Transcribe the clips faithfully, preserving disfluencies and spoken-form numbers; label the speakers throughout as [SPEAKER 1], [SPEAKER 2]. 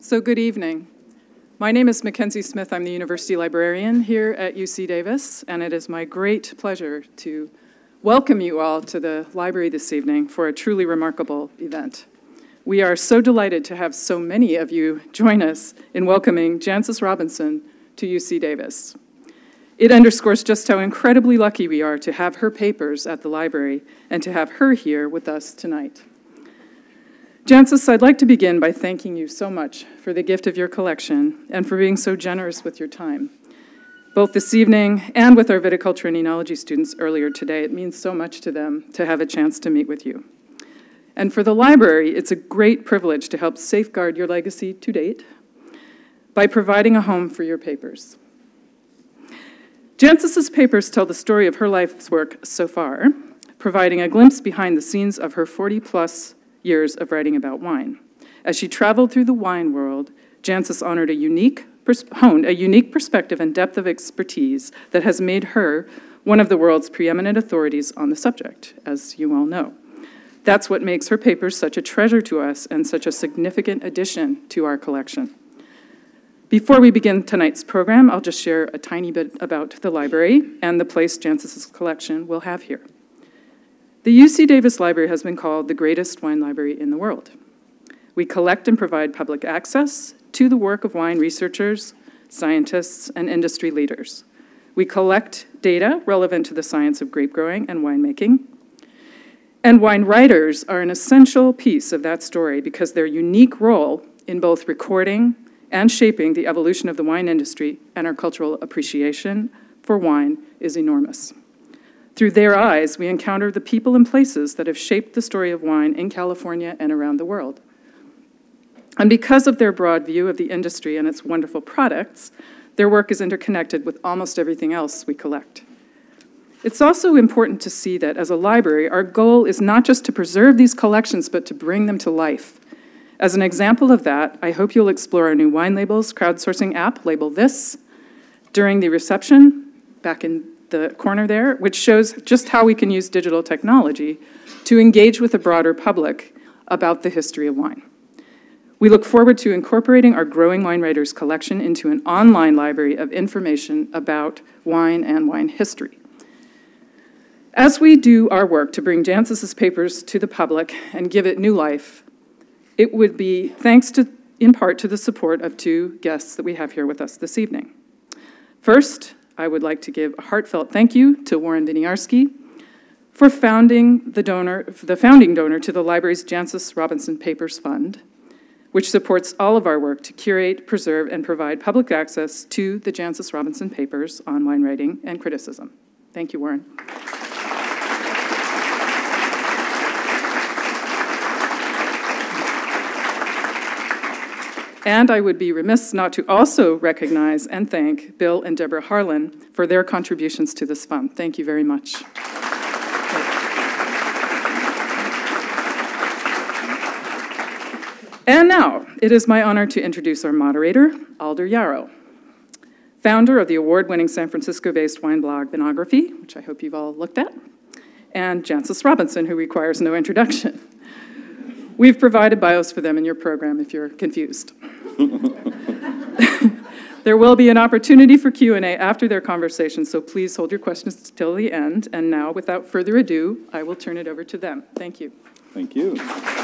[SPEAKER 1] So good evening. My name is Mackenzie Smith. I'm the University Librarian here at U C Davis, and it is my great pleasure to welcome you all to the library this evening for a truly remarkable event. We are so delighted to have so many of you join us in welcoming Jancis Robinson to U C Davis. It underscores just how incredibly lucky we are to have her papers at the library and to have her here with us tonight. Jancis, I'd like to begin by thanking you so much for the gift of your collection and for being so generous with your time. Both this evening and with our viticulture and enology students earlier today, it means so much to them to have a chance to meet with you. And for the library, it's a great privilege to help safeguard your legacy to date by providing a home for your papers. Jancis's papers tell the story of her life's work so far, providing a glimpse behind the scenes of her forty-plus years of writing about wine. As she traveled through the wine world, Jancis honored a unique, honed a unique perspective and depth of expertise that has made her one of the world's preeminent authorities on the subject, as you all know. That's what makes her papers such a treasure to us and such a significant addition to our collection. Before we begin tonight's program, I'll just share a tiny bit about the library and the place Jancis's collection will have here. The U C Davis Library has been called the greatest wine library in the world. We collect and provide public access to the work of wine researchers, scientists, and industry leaders. We collect data relevant to the science of grape growing and winemaking. And wine writers are an essential piece of that story because their unique role in both recording and shaping the evolution of the wine industry and our cultural appreciation for wine is enormous. Through their eyes, we encounter the people and places that have shaped the story of wine in California and around the world. And because of their broad view of the industry and its wonderful products, their work is interconnected with almost everything else we collect. It's also important to see that as a library, our goal is not just to preserve these collections, but to bring them to life. As an example of that, I hope you'll explore our new wine labels crowdsourcing app, Label This, during the reception, back in the corner there, which shows just how we can use digital technology to engage with the broader public about the history of wine. We look forward to incorporating our growing wine writers collection into an online library of information about wine and wine history. As we do our work to bring Jancis's papers to the public and give it new life, it would be thanks to, in part to the support of two guests that we have here with us this evening. First, I would like to give a heartfelt thank you to Warren Winiarski for founding the donor, the founding donor to the library's Jancis Robinson Papers Fund, which supports all of our work to curate, preserve, and provide public access to the Jancis Robinson papers on wine writing and criticism. Thank you, Warren. And I would be remiss not to also recognize and thank Bill and Deborah Harlan for their contributions to this fund. Thank you very much. And now, it is my honor to introduce our moderator, Alder Yarrow, founder of the award-winning San Francisco-based wine blog Vinography, which I hope you've all looked at, and Jancis Robinson, who requires no introduction. We've provided bios for them in your program if you're confused. There will be an opportunity for Q and A after their conversation, so please hold your questions till the end. And now, without further ado, I will turn it over to them. Thank you.
[SPEAKER 2] Thank you.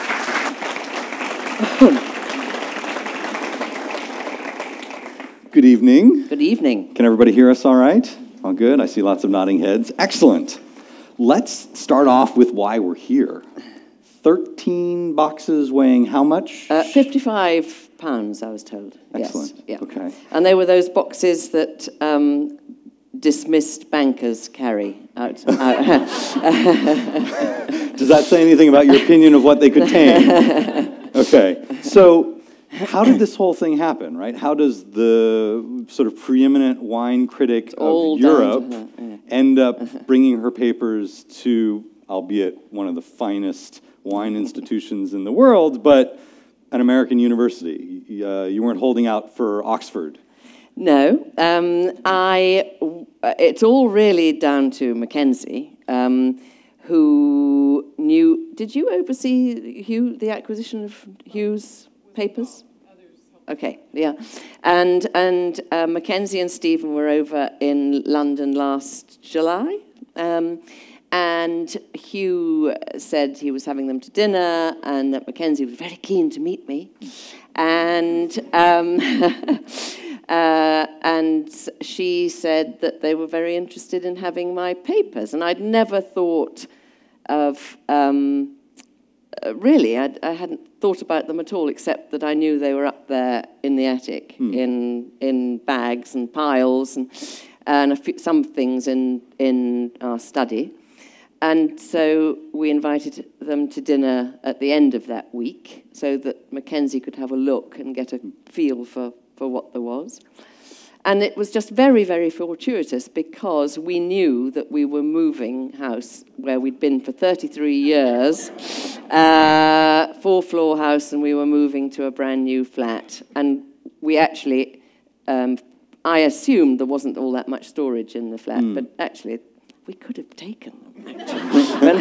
[SPEAKER 2] Good evening.
[SPEAKER 3] Good evening.
[SPEAKER 2] Can everybody hear us all right? All good? I see lots of nodding heads. Excellent. Let's start off with why we're here. thirteen boxes weighing how much?
[SPEAKER 3] Uh, fifty-five pounds, I was told.
[SPEAKER 2] Excellent.
[SPEAKER 3] Yes. Yeah.
[SPEAKER 2] Okay.
[SPEAKER 3] And they were those boxes that um, dismissed bankers carry out. Does
[SPEAKER 2] that say anything about your opinion of what they could tame? Okay. So how did this whole thing happen, right? How does the sort of preeminent wine critic of Europe yeah. end up bringing her papers to, albeit one of the finest wine institutions in the world, but an American university? Uh, you weren't holding out for Oxford.
[SPEAKER 3] No, um, I. It's all really down to Mackenzie, um, who knew. Did you oversee Hugh, the acquisition of Hugh's papers?
[SPEAKER 1] Others helped
[SPEAKER 3] Okay, yeah. And, and uh, Mackenzie and Stephen were over in London last July. Um, and Hugh said he was having them to dinner and that Mackenzie was very keen to meet me. And, um, uh, and she said that they were very interested in having my papers. And I'd never thought of... Um, Uh, really, I'd, I hadn't thought about them at all, except that I knew they were up there in the attic, mm. in in bags and piles, and and a few, some things in in our study. And so we invited them to dinner at the end of that week, so that Mackenzie could have a look and get a feel for for what there was. And it was just very, very fortuitous because we knew that we were moving house where we'd been for thirty-three years, uh, four-floor house, and we were moving to a brand new flat. And we actually, um, I assumed there wasn't all that much storage in the flat, mm. but actually we could have taken them, actually.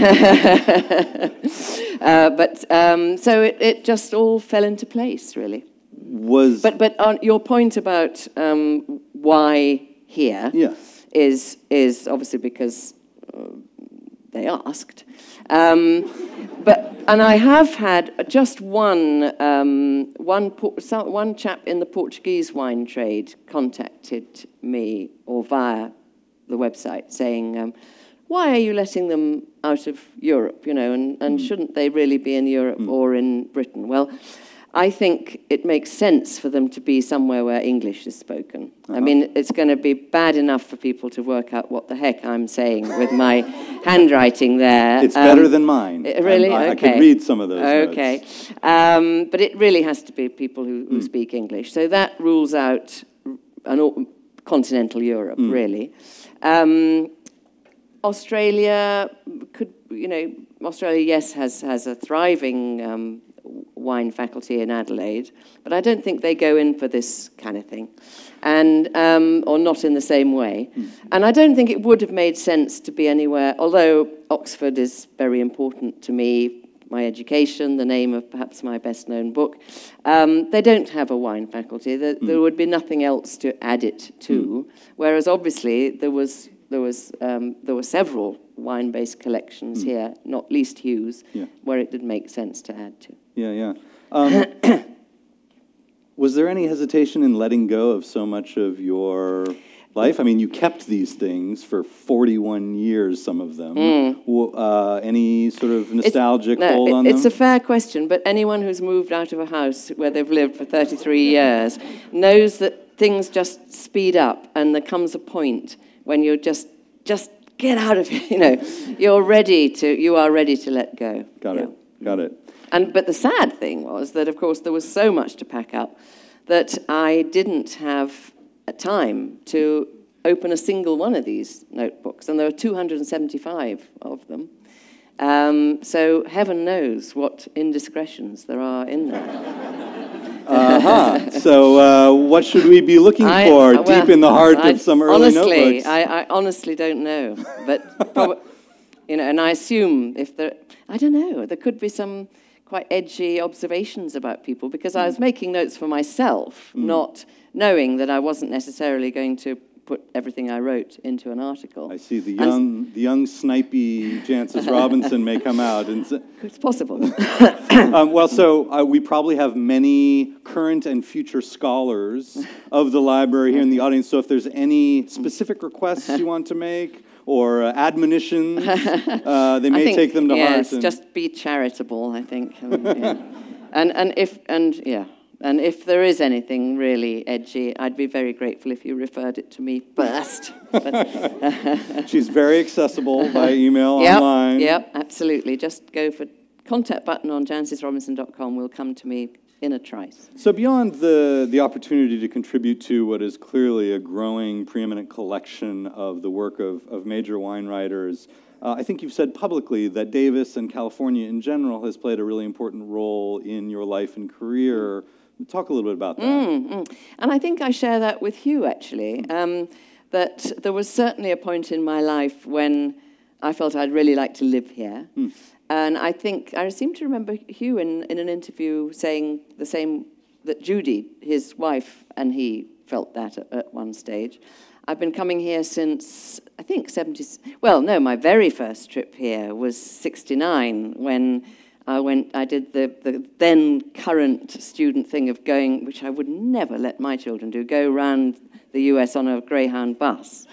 [SPEAKER 3] uh, but um, so it, it just all fell into place, really.
[SPEAKER 2] Was
[SPEAKER 3] but but on your point about um, why here
[SPEAKER 2] yeah.
[SPEAKER 3] is is obviously because uh, they asked, um, but and I have had just one um, one some, one chap in the Portuguese wine trade contacted me or via the website saying, um, why are you letting them out of Europe? You know, and, and mm. shouldn't they really be in Europe mm. or in Britain? Well, I think it makes sense for them to be somewhere where English is spoken. Uh-huh. I mean, it's going to be bad enough for people to work out what the heck I'm saying with my handwriting there.
[SPEAKER 2] It's um, better than mine.
[SPEAKER 3] It, really?
[SPEAKER 2] I,
[SPEAKER 3] okay.
[SPEAKER 2] I could read some of those
[SPEAKER 3] Okay. Um, but it really has to be people who, who mm. speak English. So that rules out an, continental Europe, mm. really. Um, Australia could, you know, Australia, yes, has, has a thriving... Um, wine faculty in Adelaide, but I don't think they go in for this kind of thing, and um, or not in the same way. Mm. And I don't think it would have made sense to be anywhere, although Oxford is very important to me, my education, the name of perhaps my best-known book. Um, they don't have a wine faculty. There, mm. there would be nothing else to add it to, mm. whereas obviously there was, there was, um, there were several wine-based collections mm. here, not least Hugh's, yeah. where it did make sense to add to.
[SPEAKER 2] Yeah, yeah. Um, was there any hesitation in letting go of so much of your life? I mean, you kept these things for forty-one years, some of them. Mm. Uh, any sort of nostalgic
[SPEAKER 3] it's,
[SPEAKER 2] hold
[SPEAKER 3] no, it,
[SPEAKER 2] on
[SPEAKER 3] it's
[SPEAKER 2] them?
[SPEAKER 3] It's a fair question, but anyone who's moved out of a house where they've lived for thirty-three years knows that things just speed up, and there comes a point when you're just, just get out of it, you know. You're ready to, you are ready to let go.
[SPEAKER 2] Got
[SPEAKER 3] yeah.
[SPEAKER 2] it, got it.
[SPEAKER 3] And, but the sad thing was that, of course, there was so much to pack up that I didn't have a time to open a single one of these notebooks, and there were two hundred seventy-five of them. Um, so heaven knows what indiscretions there are in there.
[SPEAKER 2] Uh-huh. So uh, what should we be looking
[SPEAKER 3] I,
[SPEAKER 2] for
[SPEAKER 3] well,
[SPEAKER 2] deep in the heart
[SPEAKER 3] I,
[SPEAKER 2] of some early
[SPEAKER 3] honestly,
[SPEAKER 2] notebooks?
[SPEAKER 3] I, I honestly don't know. But, prob- you know, and I assume if there, I don't know, there could be some quite edgy observations about people, because mm. I was making notes for myself, mm. not knowing that I wasn't necessarily going to put everything I wrote into an article.
[SPEAKER 2] I see the young, the young snipey Jancis Robinson may come out. And
[SPEAKER 3] it's possible.
[SPEAKER 2] um, well, so uh, we probably have many current and future scholars of the library here in the audience, so if there's any specific requests you want to make, or uh, admonitions, uh, they may
[SPEAKER 3] think,
[SPEAKER 2] take them to
[SPEAKER 3] yes,
[SPEAKER 2] heart. And
[SPEAKER 3] just be charitable, I think. And, yeah. and and if and yeah, and if there is anything really edgy, I'd be very grateful if you referred it to me first. But
[SPEAKER 2] she's very accessible by email,
[SPEAKER 3] yep,
[SPEAKER 2] online.
[SPEAKER 3] Yep, absolutely. Just go for contact button on jancis robinson dot com. Will come to me in a trice.
[SPEAKER 2] So beyond the, the opportunity to contribute to what is clearly a growing, preeminent collection of the work of, of major wine writers, uh, I think you've said publicly that Davis and California in general has played a really important role in your life and career. Talk a little bit about that.
[SPEAKER 3] Mm, mm. And I think I share that with Hugh, actually, um, that there was certainly a point in my life when I felt I'd really like to live here. Mm. And I think, I seem to remember Hugh in, in an interview saying the same that Judy, his wife, and he felt that at, at one stage. I've been coming here since, I think, seventy... Well, no, my very first trip here was sixty-nine, when I went, I did the, the then current student thing of going, which I would never let my children do, go around the U S on a Greyhound bus,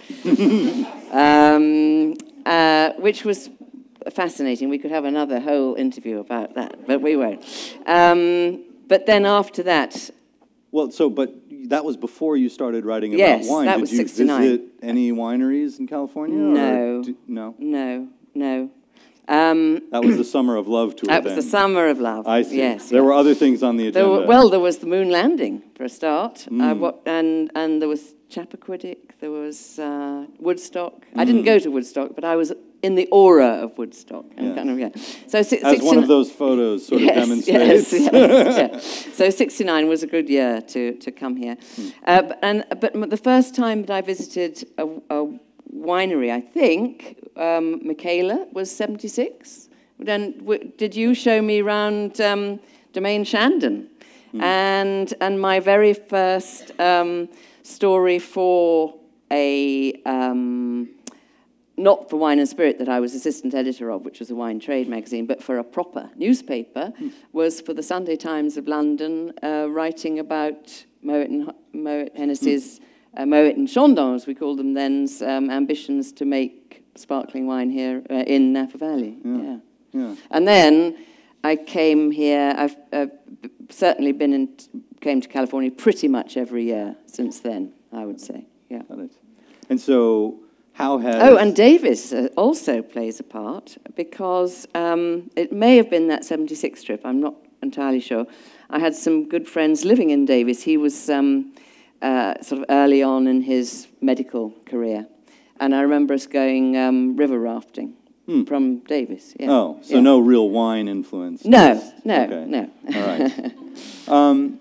[SPEAKER 3] um, uh, which was fascinating. We could have another whole interview about that, but we won't. Um, but then after that...
[SPEAKER 2] Well, so, but that was before you started writing about
[SPEAKER 3] yes,
[SPEAKER 2] wine.
[SPEAKER 3] that
[SPEAKER 2] Did
[SPEAKER 3] was
[SPEAKER 2] you
[SPEAKER 3] sixty-nine.
[SPEAKER 2] visit any wineries in California?
[SPEAKER 3] No.
[SPEAKER 2] Or do, no?
[SPEAKER 3] No, no. Um,
[SPEAKER 2] That was the Summer of Love tour
[SPEAKER 3] that
[SPEAKER 2] then.
[SPEAKER 3] was the Summer of Love.
[SPEAKER 2] I see.
[SPEAKER 3] Yes.
[SPEAKER 2] There
[SPEAKER 3] yes.
[SPEAKER 2] were other things on the agenda.
[SPEAKER 3] There were, well, there was the moon landing, for a start.
[SPEAKER 2] Mm.
[SPEAKER 3] Uh, what, and, and there was Chappaquiddick, there was uh, Woodstock.
[SPEAKER 2] Mm.
[SPEAKER 3] I didn't go to Woodstock, but I was in the aura of Woodstock. And
[SPEAKER 2] Yeah.
[SPEAKER 3] kind of, yeah. So, si-
[SPEAKER 2] As one of those photos sort of
[SPEAKER 3] yes,
[SPEAKER 2] demonstrates.
[SPEAKER 3] Yes, yes, yeah. So sixty-nine was a good year to, to come here.
[SPEAKER 2] Mm.
[SPEAKER 3] Uh, but, and, but m- the first time that I visited a, a winery, I think, um, Michaela, was seventy-six. Then w- did you show me around um, Domaine Shandon? Mm. And, and my very first um, story for a... Um, not for Wine and Spirit that I was assistant editor of, which was a wine trade magazine, but for a proper newspaper, mm. was for the Sunday Times of London, uh, writing about Moet and Moet Hennessy's, mm. uh, Moet and Chandon, as we called them then's, um, ambitions to make sparkling wine here uh, in Napa Valley. Yeah. Yeah. yeah. And then I came here. I've uh, b- certainly been in, came to California pretty much every year since then, I would say. Yeah.
[SPEAKER 2] Got it. And so... How has...
[SPEAKER 3] Oh, and Davis uh, also plays a part, because um, it may have been that seventy-six trip, I'm not entirely sure. I had some good friends living in Davis. He was um, uh, sort of early on in his medical career. And I remember us going um, river rafting hmm. from Davis. Yeah.
[SPEAKER 2] Oh, so
[SPEAKER 3] yeah.
[SPEAKER 2] no real wine influence?
[SPEAKER 3] No, no,
[SPEAKER 2] okay.
[SPEAKER 3] no.
[SPEAKER 2] All right. um,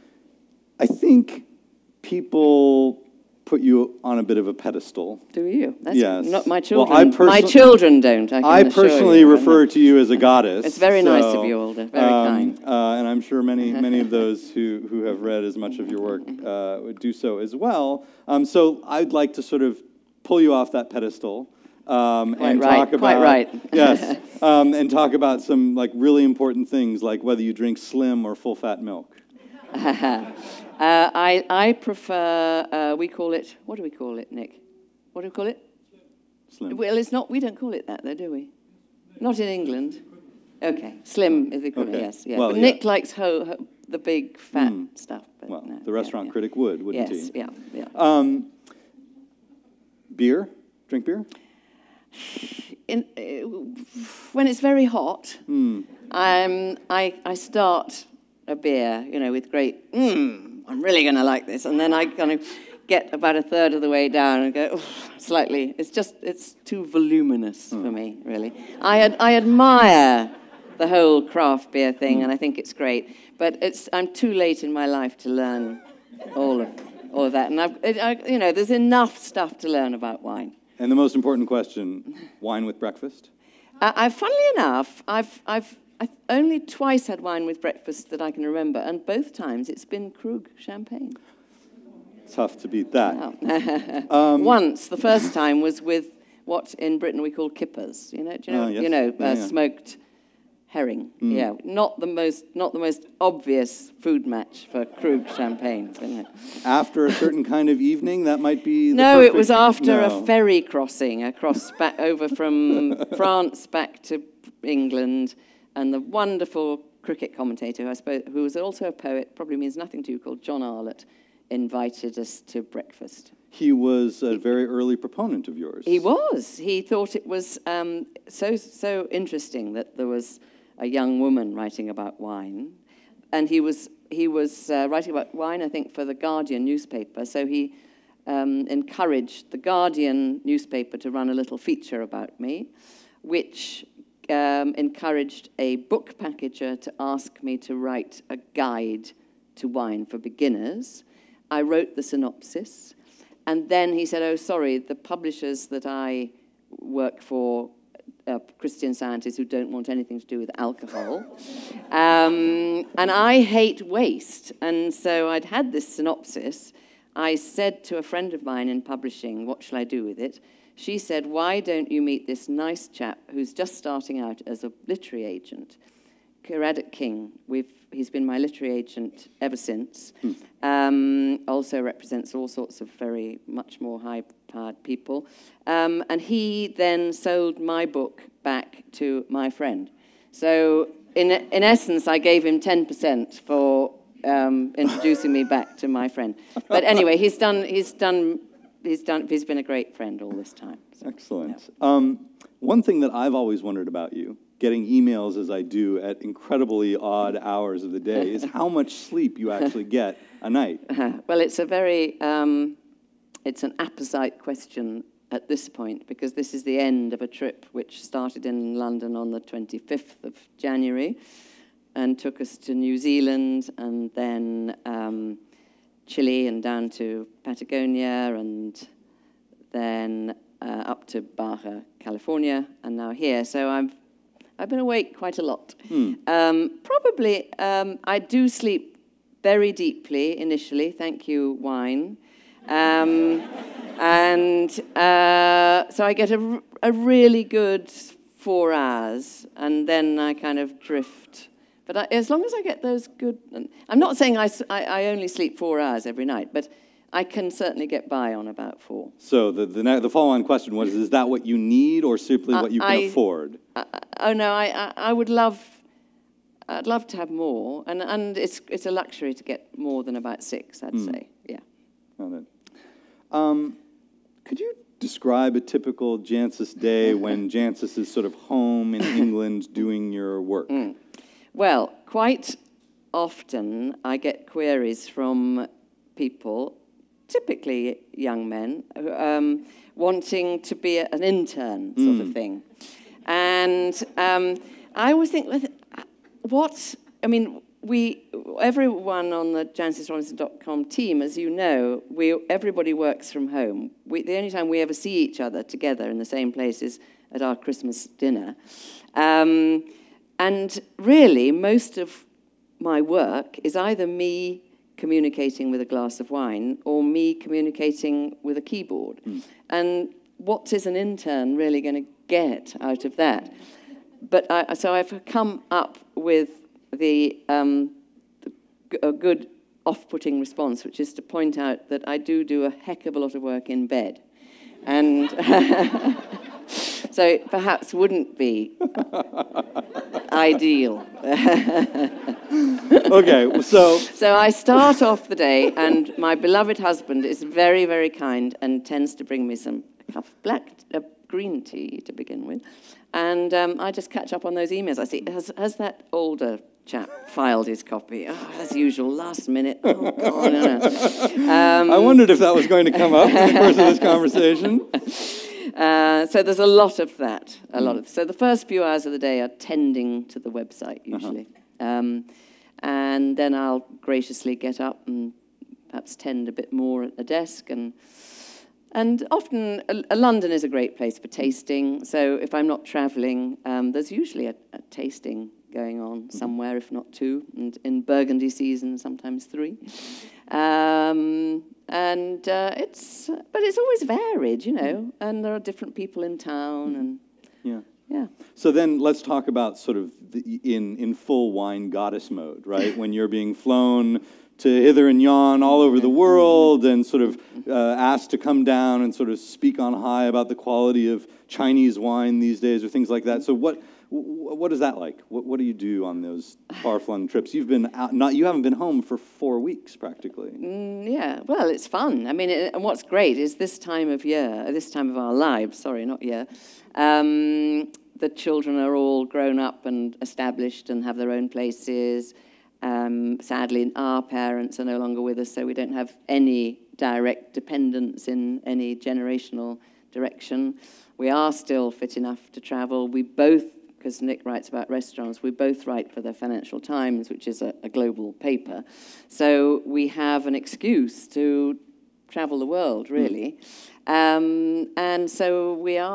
[SPEAKER 2] I think people... put you on a bit of a pedestal.
[SPEAKER 3] Do you? That's
[SPEAKER 2] yes.
[SPEAKER 3] Not my children.
[SPEAKER 2] Well, I perso-
[SPEAKER 3] my children don't. I, can
[SPEAKER 2] I personally
[SPEAKER 3] you,
[SPEAKER 2] refer to you as a goddess.
[SPEAKER 3] It's very
[SPEAKER 2] so,
[SPEAKER 3] nice of you, Alda. Very
[SPEAKER 2] um,
[SPEAKER 3] kind.
[SPEAKER 2] Uh, and I'm sure many many of those who, who have read as much of your work uh, would do so as well. Um, so I'd like to sort of pull you off that pedestal. Um,
[SPEAKER 3] quite
[SPEAKER 2] and
[SPEAKER 3] right.
[SPEAKER 2] talk about,
[SPEAKER 3] quite right.
[SPEAKER 2] yes, um, and talk about some like really important things, like whether you drink slim or full fat milk.
[SPEAKER 3] uh, I I prefer. Uh, we call it. What do we call it, Nick? What do we call it?
[SPEAKER 2] Slim.
[SPEAKER 3] Well, it's not. We don't call it that, though, do we? Not in England. Okay, slim is the equivalent.
[SPEAKER 2] Okay.
[SPEAKER 3] Yes, yeah.
[SPEAKER 2] Well,
[SPEAKER 3] but
[SPEAKER 2] yeah.
[SPEAKER 3] Nick likes ho, ho, the big fat
[SPEAKER 2] Mm.
[SPEAKER 3] stuff. But
[SPEAKER 2] Well,
[SPEAKER 3] no,
[SPEAKER 2] the restaurant
[SPEAKER 3] yeah, yeah.
[SPEAKER 2] critic would, wouldn't
[SPEAKER 3] yes,
[SPEAKER 2] he?
[SPEAKER 3] yeah, yeah.
[SPEAKER 2] Um, beer? Drink beer?
[SPEAKER 3] In, uh, when it's very hot,
[SPEAKER 2] Mm.
[SPEAKER 3] um, I I start a beer, you know, with great. Mm, I'm really going to like this, and then I kind of get about a third of the way down and go, oh, slightly. It's just it's too voluminous mm. for me, really. I ad, I admire the whole craft beer thing, mm. and I think it's great. But it's I'm too late in my life to learn all of all of that, and I've it, I, you know, there's enough stuff to learn about wine.
[SPEAKER 2] And the most important question: wine with breakfast?
[SPEAKER 3] Uh, I, funnily enough, I've I've I've only twice had wine with breakfast that I can remember, and both times it's been Krug champagne.
[SPEAKER 2] Tough to beat that.
[SPEAKER 3] Yeah.
[SPEAKER 2] um,
[SPEAKER 3] Once, the first time was with what in Britain we call kippers. You know, do you know?
[SPEAKER 2] Oh, yes.
[SPEAKER 3] You know,
[SPEAKER 2] Yeah,
[SPEAKER 3] uh,
[SPEAKER 2] yeah.
[SPEAKER 3] smoked herring.
[SPEAKER 2] Mm.
[SPEAKER 3] Yeah, not the most not the most obvious food match for Krug champagne. You know.
[SPEAKER 2] After a certain kind of evening, that might be. The
[SPEAKER 3] No, it
[SPEAKER 2] perfect-
[SPEAKER 3] was after
[SPEAKER 2] no.
[SPEAKER 3] a ferry crossing across back over from France back to England, and the wonderful cricket commentator, who I suppose, who was also a poet, probably means nothing to you, called John Arlott, invited us to breakfast.
[SPEAKER 2] He was a very early proponent of yours.
[SPEAKER 3] He was. He thought it was um, so so interesting that there was a young woman writing about wine, and he was he was uh, writing about wine, I think, for the Guardian newspaper. So he um, encouraged the Guardian newspaper to run a little feature about me, which um, encouraged a book packager to ask me to write a guide to wine for beginners. I wrote the synopsis, and then he said, oh, sorry, the publishers that I work for uh, Christian Scientists who don't want anything to do with alcohol. Um, and I hate waste. And so I'd had this synopsis. I said to a friend of mine in publishing, what shall I do with it? She said, why don't you meet this nice chap who's just starting out as a literary agent, Caradoc King. We've, he's been my literary agent ever since. Hmm. Um, also represents all sorts of very much more high-powered people. Um, and he then sold my book back to my friend. So in, in essence, I gave him ten percent for um, introducing me back to my friend. But anyway, he's done, he's done, he's done, he's been a great friend all this time. So,
[SPEAKER 2] excellent.
[SPEAKER 3] Yeah.
[SPEAKER 2] Um, one thing that I've always wondered about you, getting emails as I do at incredibly odd hours of the day, is how much sleep you actually get a night.
[SPEAKER 3] Well, it's a very, um, it's an apposite question at this point, because this is the end of a trip which started in London on the twenty-fifth of January and took us to New Zealand and then um, Chile and down to Patagonia and then uh, up to Baja, California, and now here. So I've I've been awake quite a lot. Hmm. Um, probably, um, I do sleep very deeply initially, thank you, wine. Um, and uh, so I get a, a really good four hours, and then I kind of drift. But I, as long as I get those good... I'm not saying I, I, I only sleep four hours every night, but I can certainly get by on about four.
[SPEAKER 2] So the the, the follow-on question was, is that what you need or simply
[SPEAKER 3] uh,
[SPEAKER 2] what you can
[SPEAKER 3] I,
[SPEAKER 2] afford?
[SPEAKER 3] Uh, oh, no, I, I, I would love... I'd love to have more, and, and it's, it's a luxury to get more than about six, I'd mm. say, yeah.
[SPEAKER 2] Got it. Um, could you describe a typical Jancis day when Jancis is sort of home in England doing your work? Mm.
[SPEAKER 3] Well, quite often I get queries from people, typically young men, um, wanting to be an intern sort mm. of thing. And um, I always think, what, I mean, we, everyone on the jancis robinson dot com team, as you know, we, everybody works from home. We, the only time we ever see each other together in the same place is at our Christmas dinner. Um, and really, most of my work is either me communicating with a glass of wine or me communicating with a keyboard. Mm. And what is an intern really going to get out of that? But I, so I've come up with the, um, the a good off-putting response, which is to point out that I do do a heck of a lot of work in bed. And so it perhaps wouldn't be ideal.
[SPEAKER 2] Okay, so...
[SPEAKER 3] So I start off the day, and my beloved husband is very, very kind and tends to bring me some a cup of black, uh, green tea to begin with. And um, I just catch up on those emails. I see, has, has that older chap filed his copy? Oh, as usual, last minute. Oh, God, no, no. Um,
[SPEAKER 2] I wondered if that was going to come up in the course of this conversation.
[SPEAKER 3] Uh, so there's a lot of that, a lot of. So the first few hours of the day are tending to the website usually, uh-huh. um, and then I'll graciously get up and perhaps tend a bit more at the desk, and and often uh, London is a great place for tasting. So if I'm not travelling, um, there's usually a, a tasting going on mm-hmm. somewhere, if not two, and in Burgundy season sometimes three. Um, And uh, it's, but it's always varied, you know, and there are different people in town, and
[SPEAKER 2] yeah,
[SPEAKER 3] yeah.
[SPEAKER 2] So then let's talk about sort of the, in in full wine goddess mode, right? When you're being flown to hither and yon all over the world, and sort of uh, asked to come down and sort of speak on high about the quality of Chinese wine these days, or things like that. So what? What is that like? What, what do you do on those far-flung trips? You've been out, not you haven't been home for four weeks practically.
[SPEAKER 3] Mm, yeah, well, it's fun. I mean, it, and what's great is this time of year, this time of our lives. Sorry, not year. Um, the children are all grown up and established and have their own places. Um, sadly, our parents are no longer with us, so we don't have any direct dependence in any generational direction. We are still fit enough to travel. We both. Because Nick writes about restaurants, we both write for the Financial Times, which is a, a global paper. So we have an excuse to travel the world, really. Mm. Um, and so we are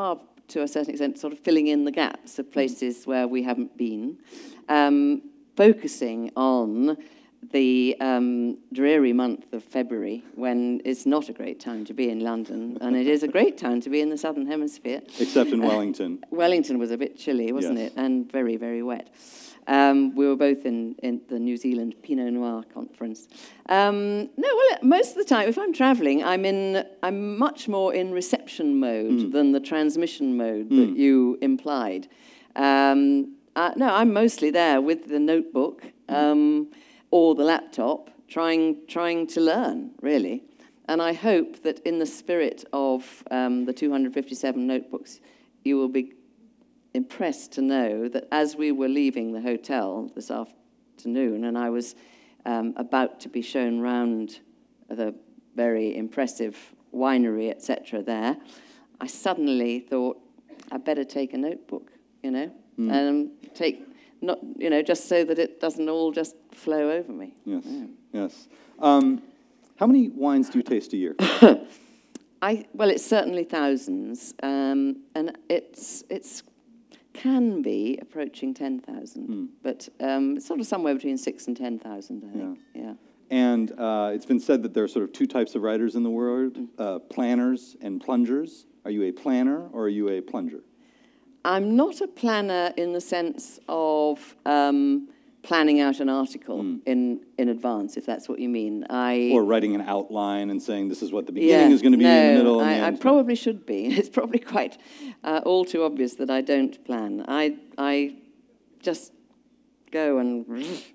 [SPEAKER 3] to a certain extent, sort of filling in the gaps of places where we haven't been, um, focusing on the um, dreary month of February, when it's not a great time to be in London, and it is a great time to be in the Southern Hemisphere.
[SPEAKER 2] Except in Wellington.
[SPEAKER 3] Uh, Wellington was a bit chilly, wasn't
[SPEAKER 2] Yes.
[SPEAKER 3] it? And very, very wet. Um, we were both in, in the New Zealand Pinot Noir conference. Um, no, well, most of the time, if I'm travelling, I'm in. I'm much more in reception mode mm. than the transmission mode mm. that you implied. Um, uh, no, I'm mostly there with the notebook um, or the laptop, trying trying to learn, really. And I hope that in the spirit of um, the two hundred fifty-seven notebooks, you will be impressed to know that as we were leaving the hotel this afternoon, and I was um, about to be shown round the very impressive winery, et cetera there, I suddenly thought, I better take a notebook, you know, mm. and take, not, you know, just so that it doesn't all just flow over me.
[SPEAKER 2] Yes,
[SPEAKER 3] yeah.
[SPEAKER 2] yes. Um, how many wines do you taste a year?
[SPEAKER 3] I, well, it's certainly thousands, um, and it's it's can be approaching ten thousand, mm. but um, it's sort of somewhere between six and ten thousand, I think. Yeah. yeah.
[SPEAKER 2] And uh, it's been said that there are sort of two types of writers in the world, mm. uh, planners and plungers. Are you a planner or are you a plunger?
[SPEAKER 3] I'm not a planner in the sense of um, planning out an article mm. in, in advance, if that's what you mean. I
[SPEAKER 2] Or writing an outline and saying this is what the beginning yeah, is going to be,
[SPEAKER 3] no,
[SPEAKER 2] in the middle, and
[SPEAKER 3] I,
[SPEAKER 2] the end.
[SPEAKER 3] I probably should be. It's probably quite uh, all too obvious that I don't plan. I I just go and...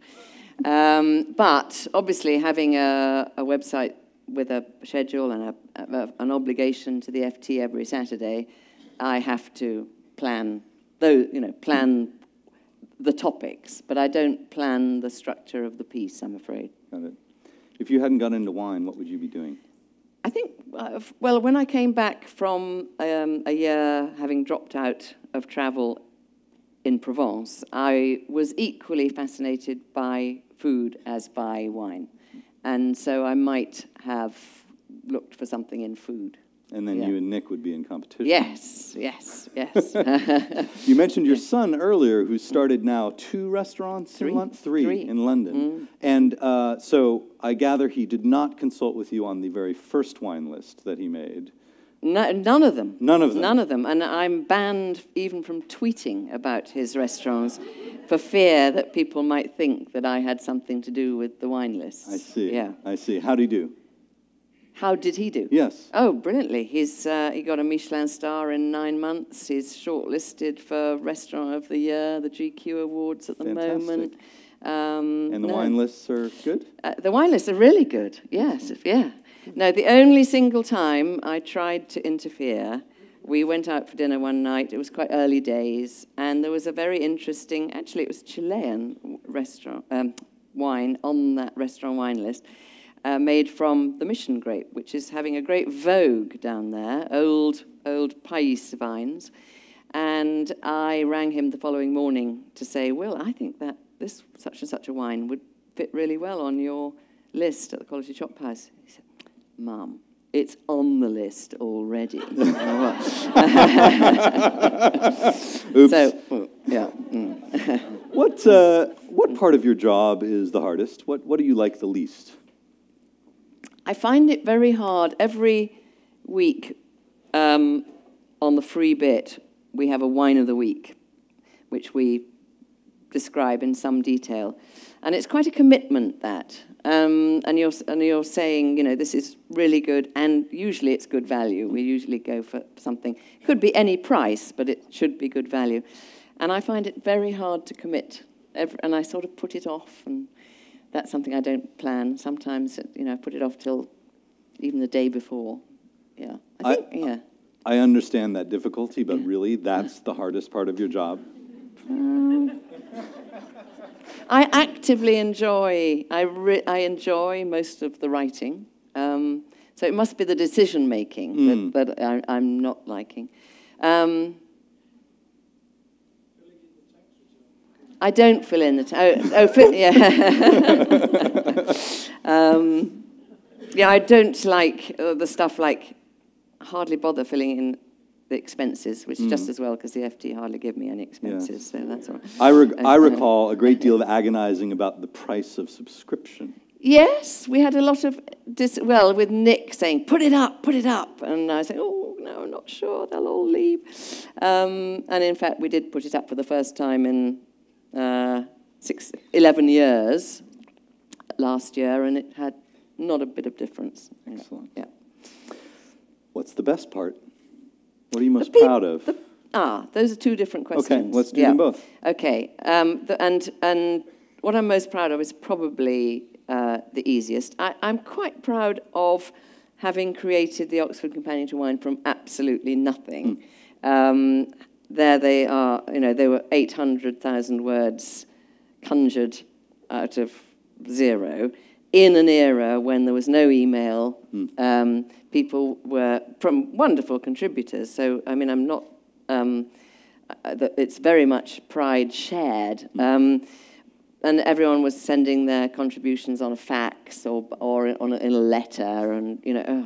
[SPEAKER 3] um, but obviously having a, a website with a schedule and a, a, an obligation to the F T every Saturday, I have to plan, though, you know, plan the topics, but I don't plan the structure of the piece, I'm afraid.
[SPEAKER 2] Got it. If you hadn't got into wine, what would you be doing?
[SPEAKER 3] I think, uh, well, when I came back from um, a year having dropped out of travel in Provence, I was equally fascinated by food as by wine. And so I might have looked for something in food.
[SPEAKER 2] And then
[SPEAKER 3] yeah.
[SPEAKER 2] you and Nick would be in competition.
[SPEAKER 3] Yes, yes, yes.
[SPEAKER 2] You mentioned your son earlier, who started now two restaurants
[SPEAKER 3] Three.
[SPEAKER 2] in London? Three,
[SPEAKER 3] Three
[SPEAKER 2] in London.
[SPEAKER 3] Mm.
[SPEAKER 2] And uh, so I gather he did not consult with you on the very first wine list that he made.
[SPEAKER 3] No, none of them.
[SPEAKER 2] None of them?
[SPEAKER 3] None of them. And I'm banned even from tweeting about his restaurants for fear that people might think that I had something to do with the wine lists.
[SPEAKER 2] I see.
[SPEAKER 3] Yeah.
[SPEAKER 2] I see. How'd he do?
[SPEAKER 3] How did he do?
[SPEAKER 2] Yes.
[SPEAKER 3] Oh, brilliantly. He's uh, he got a Michelin star in nine months. He's shortlisted for Restaurant of the Year, the G Q Awards at the
[SPEAKER 2] Fantastic.
[SPEAKER 3] moment. Um,
[SPEAKER 2] and the
[SPEAKER 3] no.
[SPEAKER 2] wine lists are good?
[SPEAKER 3] Uh, the wine lists are really good. Yes, yeah. No, the only single time I tried to interfere, we went out for dinner one night. It was quite early days, and there was a very interesting, actually it was Chilean restaurant um, wine on that restaurant wine list. Uh, made from the Mission grape, which is having a great vogue down there, old, old Pais vines. And I rang him the following morning to say, Will, I think that this such and such a wine would fit really well on your list at the Quality Chop House. He said, Mum, it's on the list already.
[SPEAKER 2] Oops.
[SPEAKER 3] So, yeah. Mm.
[SPEAKER 2] What, uh, what part of your job is the hardest? What, what do you like the least?
[SPEAKER 3] I find it very hard. Every week um, on the free bit, we have a wine of the week, which we describe in some detail. And it's quite a commitment, that. Um, and, you're, and you're saying, you know, this is really good, and usually it's good value. We usually go for something. Could be any price, but it should be good value. And I find it very hard to commit. Every, and I sort of put it off, and that's something I don't plan. Sometimes, you know, I put it off till even the day before. Yeah, I think, I, yeah.
[SPEAKER 2] I understand that difficulty, but really, that's the hardest part of your job?
[SPEAKER 3] Um, I actively enjoy, I, re I enjoy most of the writing. Um, so it must be the decision-making mm. that, that I, I'm not liking. Um, I don't fill in the tax. Oh, oh fill, yeah. um, yeah, I don't like uh, the stuff like, hardly bother filling in the expenses, which is
[SPEAKER 2] Mm.
[SPEAKER 3] just as well because the F T hardly give me any expenses,
[SPEAKER 2] Yes.
[SPEAKER 3] so that's all right.
[SPEAKER 2] I, re- I
[SPEAKER 3] Uh,
[SPEAKER 2] recall a great deal of agonizing about the price of subscription.
[SPEAKER 3] Yes, we had a lot of, dis- well, with Nick saying, put it up, put it up. And I was saying, oh, no, I'm not sure, they'll all leave. Um, and in fact, we did put it up for the first time in uh, six, eleven years last year, and it had not a bit of difference.
[SPEAKER 2] Excellent.
[SPEAKER 3] Yeah.
[SPEAKER 2] What's the best part? What are you most
[SPEAKER 3] The peop-
[SPEAKER 2] proud of?
[SPEAKER 3] the- ah, those are two different questions.
[SPEAKER 2] Okay, let's do
[SPEAKER 3] Yeah.
[SPEAKER 2] them both.
[SPEAKER 3] Okay, um, the, and, and what I'm most proud of is probably uh, the easiest. I, I'm quite proud of having created the Oxford Companion to Wine from absolutely nothing.
[SPEAKER 2] Mm.
[SPEAKER 3] Um, there they are, you know, they were eight hundred thousand words conjured out of zero in an era when there was no email. Mm. Um, people were from wonderful contributors. So, I mean, I'm not, um, it's very much pride shared. Mm. Um, And everyone was sending their contributions on a fax or or on a, in a letter, and you know, oh,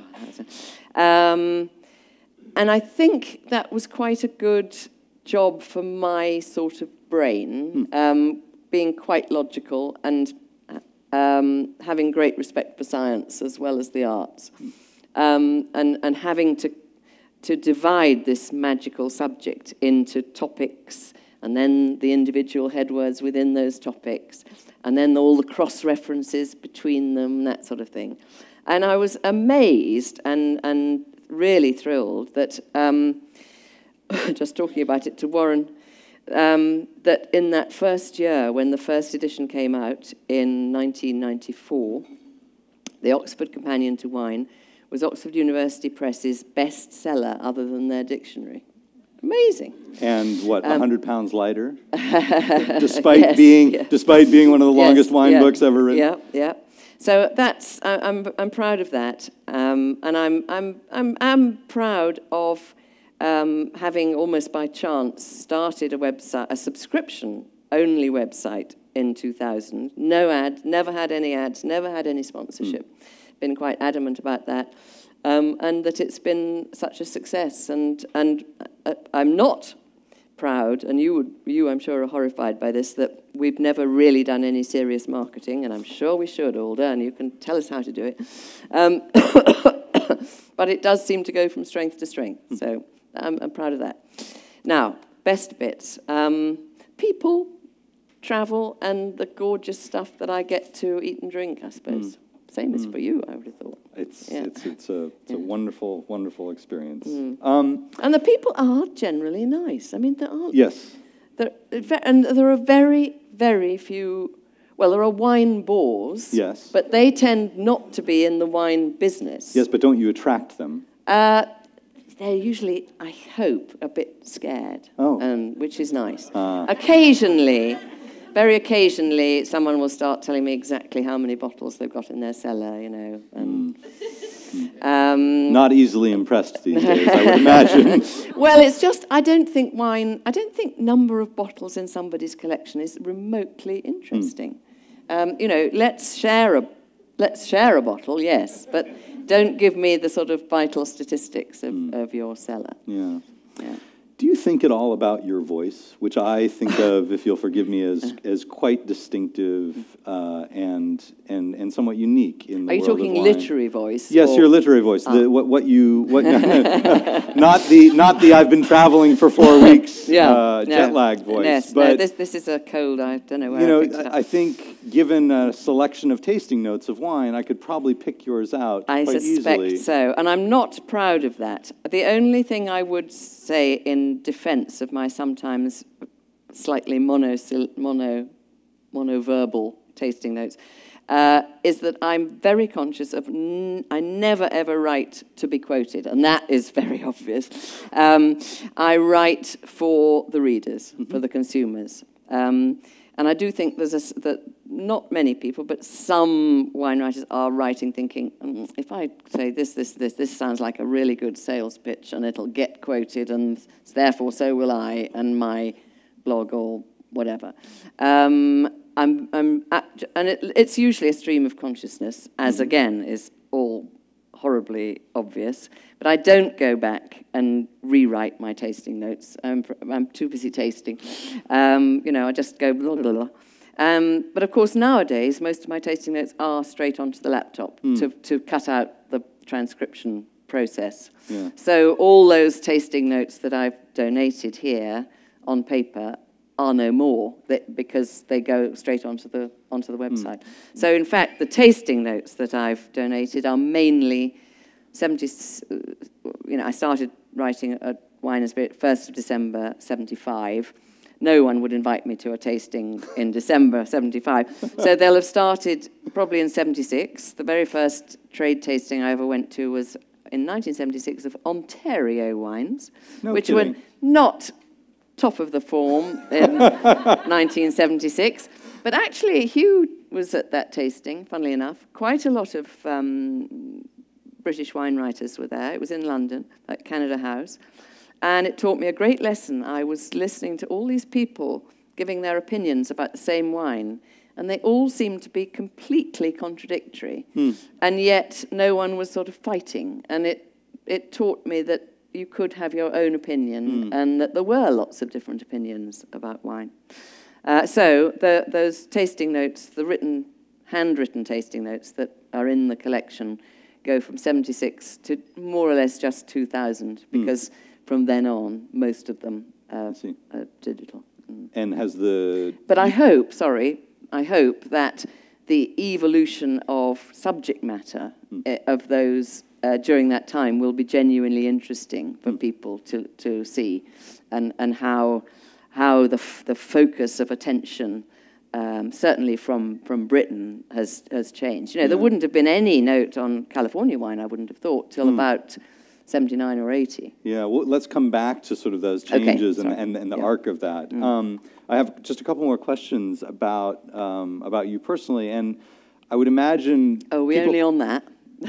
[SPEAKER 3] um, and I think that was quite a good job for my sort of brain, hmm. um, being quite logical and um, having great respect for science as well as the arts, um, and and having to to divide this magical subject into topics. And then the individual headwords within those topics, and then all the cross-references between them, that sort of thing. And I was amazed and, and really thrilled that, um, just talking about it to Warren, um, that in that first year, when the first edition came out in nineteen ninety-four, the Oxford Companion to Wine was Oxford University Press's bestseller other than their dictionary. Amazing.
[SPEAKER 2] And what,
[SPEAKER 3] um,
[SPEAKER 2] one hundred pounds lighter? despite
[SPEAKER 3] yes,
[SPEAKER 2] being
[SPEAKER 3] yeah.
[SPEAKER 2] despite being one of the longest
[SPEAKER 3] yes,
[SPEAKER 2] wine
[SPEAKER 3] yeah,
[SPEAKER 2] books ever written.
[SPEAKER 3] Yeah, yeah. So that's I, I'm I'm proud of that, um, and I'm I'm I'm I'm proud of um, having almost by chance started a website, a subscription-only website in two thousand. No ad, never had any ads, never had any sponsorship. Mm. Been quite adamant about that. Um, and that it's been such a success, and and uh, I'm not proud, and you would you I'm sure are horrified by this, that we've never really done any serious marketing, and I'm sure we should, Alda, and you can tell us how to do it. Um, but it does seem to go from strength to strength, so I'm, I'm proud of that. Now, best bits: um, people, travel, and the gorgeous stuff that I get to eat and drink, I suppose. Mm. Same as mm. for you, I would have thought.
[SPEAKER 2] It's
[SPEAKER 3] yeah.
[SPEAKER 2] it's it's a it's yeah. a wonderful wonderful experience. Mm.
[SPEAKER 3] Um, and the people are generally nice. I mean, there aren't.
[SPEAKER 2] Yes.
[SPEAKER 3] There, and there are very very few. Well, there are wine bores.
[SPEAKER 2] Yes.
[SPEAKER 3] But they tend not to be in the wine business.
[SPEAKER 2] Yes, but don't you attract them?
[SPEAKER 3] Uh, they're usually, I hope, a bit scared.
[SPEAKER 2] Oh.
[SPEAKER 3] Um, which is nice.
[SPEAKER 2] Uh.
[SPEAKER 3] Occasionally. Very occasionally, someone will start telling me exactly how many bottles they've got in their cellar, you know. And,
[SPEAKER 2] mm.
[SPEAKER 3] um,
[SPEAKER 2] Not easily impressed these days, I would imagine.
[SPEAKER 3] Well, it's just, I don't think wine, I don't think number of bottles in somebody's collection is remotely interesting. Mm. Um, you know, let's share a, let's share a bottle, yes, but don't give me the sort of vital statistics of, mm. of your cellar.
[SPEAKER 2] Yeah.
[SPEAKER 3] Yeah.
[SPEAKER 2] Do you think at all about your voice, which I think of, if you'll forgive me, as as quite distinctive uh, and and and somewhat unique in the
[SPEAKER 3] Are you
[SPEAKER 2] world
[SPEAKER 3] talking
[SPEAKER 2] of wine?
[SPEAKER 3] literary voice?
[SPEAKER 2] Yes,
[SPEAKER 3] or?
[SPEAKER 2] your literary voice.
[SPEAKER 3] Ah.
[SPEAKER 2] The, what what you what not the not the I've been traveling for four weeks
[SPEAKER 3] yeah,
[SPEAKER 2] uh,
[SPEAKER 3] no.
[SPEAKER 2] jet lagged voice.
[SPEAKER 3] Yes,
[SPEAKER 2] but
[SPEAKER 3] no, this this is a cold. I don't know where.
[SPEAKER 2] you know,
[SPEAKER 3] I, picked it up.
[SPEAKER 2] I think given a selection of tasting notes of wine, I could probably pick yours out
[SPEAKER 3] I
[SPEAKER 2] quite
[SPEAKER 3] suspect
[SPEAKER 2] easily.
[SPEAKER 3] so, and I'm not proud of that. The only thing I would say in defence of my sometimes slightly mono, mono, mono-verbal tasting notes uh, is that I'm very conscious of n I never ever write to be quoted, and that is very obvious. Um, I write for the readers, mm-hmm. for the consumers. Um, and I do think there's a, that not many people, but some wine writers are writing thinking, mm, if I say this, this, this, this sounds like a really good sales pitch and it'll get quoted and therefore so will I and my blog or whatever. Um, I'm, I'm at, and it, it's usually a stream of consciousness, as again is all horribly obvious, but I don't go back and rewrite my tasting notes. I'm, I'm too busy tasting. Um, you know, I just go blah, blah, blah. Um, but of course, nowadays, most of my tasting notes are straight onto the laptop mm. to, to cut out the transcription process. Yeah. So all those tasting notes that I've donated here on paper are no more that, because they go straight onto the onto the website. Mm. So in fact, the tasting notes that I've donated are mainly seventy. You know, I started writing a Wine and Spirit first of December seventy-five. No one would invite me to a tasting in December seventy-five. So they'll have started probably in seventy-six. The very first trade tasting I ever went to was in nineteen seventy-six of Ontario wines, no which kidding. were not top of the form in nineteen seventy-six. But actually, Hugh was at that tasting, funnily enough. Quite a lot of um, British wine writers were there. It was in London, at Canada House. And it taught me a great lesson. I was listening to all these people giving their opinions about the same wine, and they all seemed to be completely contradictory. Hmm. And yet, no one was sort of fighting. And it, it taught me that you could have your own opinion, mm. and that there were lots of different opinions about wine. Uh, so the, those tasting notes, the written, handwritten tasting notes that are in the collection go from seventy-six to more or less just two thousand, because mm. from then on, most of them are, are digital. Mm.
[SPEAKER 2] And has the...
[SPEAKER 3] But I hope, sorry, I hope that the evolution of subject matter mm. of those Uh, during that time will be genuinely interesting for mm. people to, to see, and, and how, how the, f the focus of attention, um, certainly from, from Britain, has, has changed. You know, yeah. there wouldn't have been any note on California wine, I wouldn't have thought, till mm. about seventy-nine or eighty.
[SPEAKER 2] Yeah, well, let's come back to sort of those changes okay, and, and, and the yeah. arc of that. Mm. Um, I have just a couple more questions about, um, about you personally, and I would imagine...
[SPEAKER 3] Oh, we're only on that?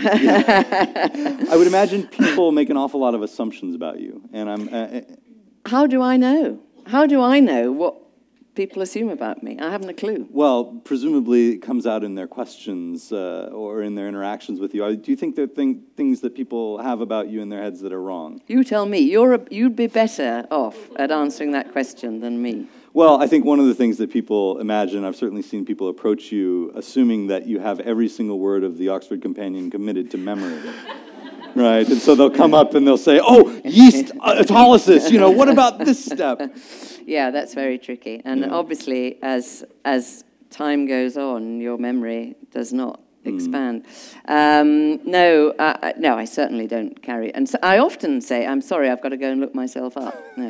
[SPEAKER 2] Yeah. I would imagine people make an awful lot of assumptions about you, and I'm. Uh,
[SPEAKER 3] How do I know? How do I know what people assume about me? I haven't a clue.
[SPEAKER 2] Well, presumably it comes out in their questions uh, or in their interactions with you. Do you think there are thing, things that people have about you in their heads that are wrong?
[SPEAKER 3] You tell me. You're a, you'd be better off at answering that question than me.
[SPEAKER 2] Well, I think one of the things that people imagine, I've certainly seen people approach you assuming that you have every single word of the Oxford Companion committed to memory. Right? And so they'll come up and they'll say, oh, yeast autolysis, you know, what about this step?
[SPEAKER 3] Yeah, that's very tricky. And yeah. obviously, as, as time goes on, your memory does not expand. Mm. Um, no, uh, no, I certainly don't carry it. And so I often say, I'm sorry, I've got to go and look myself up. No.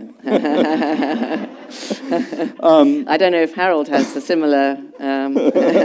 [SPEAKER 3] um, I don't know if Harold has a similar... Um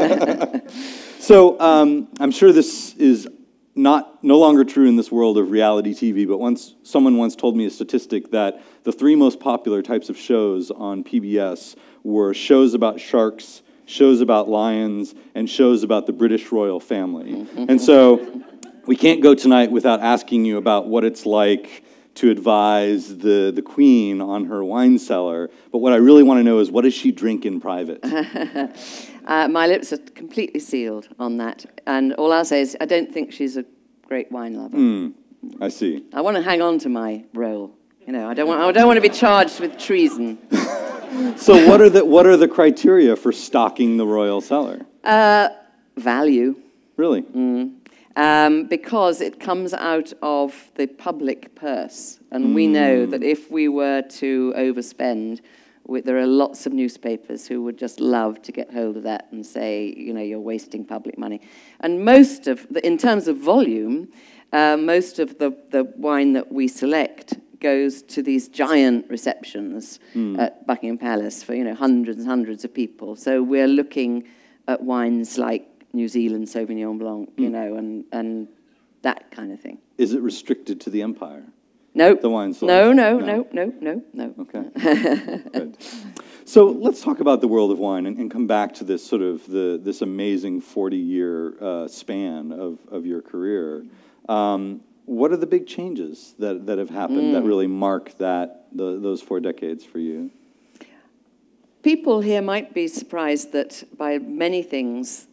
[SPEAKER 2] so um, I'm sure this is not no longer true in this world of reality T V, but once someone once told me a statistic that the three most popular types of shows on P B S were shows about sharks, shows about lions, and shows about the British royal family. And so we can't go tonight without asking you about what it's like to advise the, the Queen on her wine cellar. But what I really want to know is, what does she drink in private?
[SPEAKER 3] uh, my lips are completely sealed on that. And all I'll say is, I don't think she's a great wine lover.
[SPEAKER 2] Mm, I see.
[SPEAKER 3] I want to hang on to my role. You know, I don't want, I don't want to be charged with treason.
[SPEAKER 2] So what are the what are the criteria for stocking the royal cellar?
[SPEAKER 3] Uh, value.
[SPEAKER 2] Really?
[SPEAKER 3] Mm. Um, because it comes out of the public purse, and mm. we know that if we were to overspend, we, there are lots of newspapers who would just love to get hold of that and say, you know, you're wasting public money. And most of, the, in terms of volume, uh, most of the, the wine that we select goes to these giant receptions mm. at Buckingham Palace for, you know, hundreds and hundreds of people. So we're looking at wines like New Zealand Sauvignon Blanc, mm. you know, and, and that kind of thing.
[SPEAKER 2] Is it restricted to the empire?
[SPEAKER 3] No.
[SPEAKER 2] The wine
[SPEAKER 3] no, no, no, no, no, no.
[SPEAKER 2] Okay. Good. So let's talk about the world of wine and, and come back to this sort of the this amazing forty-year uh, span of, of your career. Um, What are the big changes that, that have happened mm. that really mark that the, those four decades for you?
[SPEAKER 3] People here might be surprised that by many things,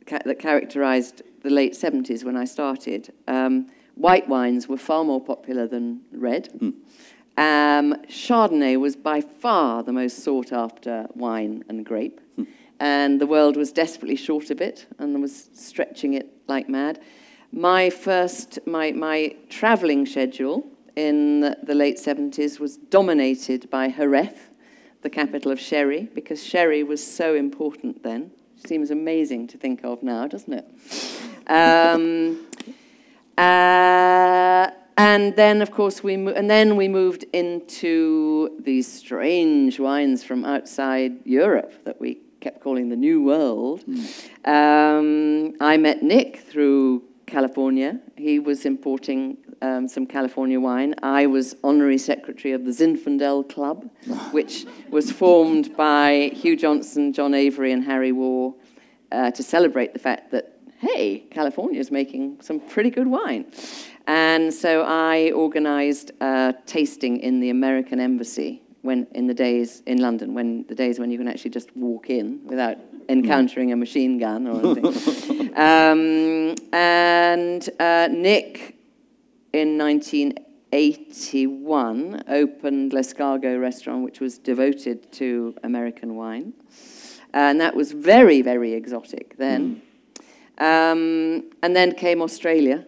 [SPEAKER 3] ca that characterized the late seventies when I started, um, white wines were far more popular than red. Mm. Um, Chardonnay was by far the most sought-after wine and grape, mm. and the world was desperately short of it and was stretching it like mad. My first, my, my traveling schedule in the late seventies was dominated by Jerez, the capital of sherry, because sherry was so important then. Seems amazing to think of now, doesn't it? Um, uh, and then, of course, we mo and then we moved into these strange wines from outside Europe that we kept calling the New World. Mm. Um, I met Nick through California. He was importing um, some California wine. I was honorary secretary of the Zinfandel Club, which was formed by Hugh Johnson, John Avery, and Harry Waugh uh, to celebrate the fact that, hey, California is making some pretty good wine. And so I organized a tasting in the American Embassy when in the days in London, when the days when you can actually just walk in without encountering a machine gun or anything. um, and uh, Nick, in nineteen eighty-one, opened L'Escargot restaurant, which was devoted to American wine. And that was very, very exotic then. Mm. Um, and then came Australia.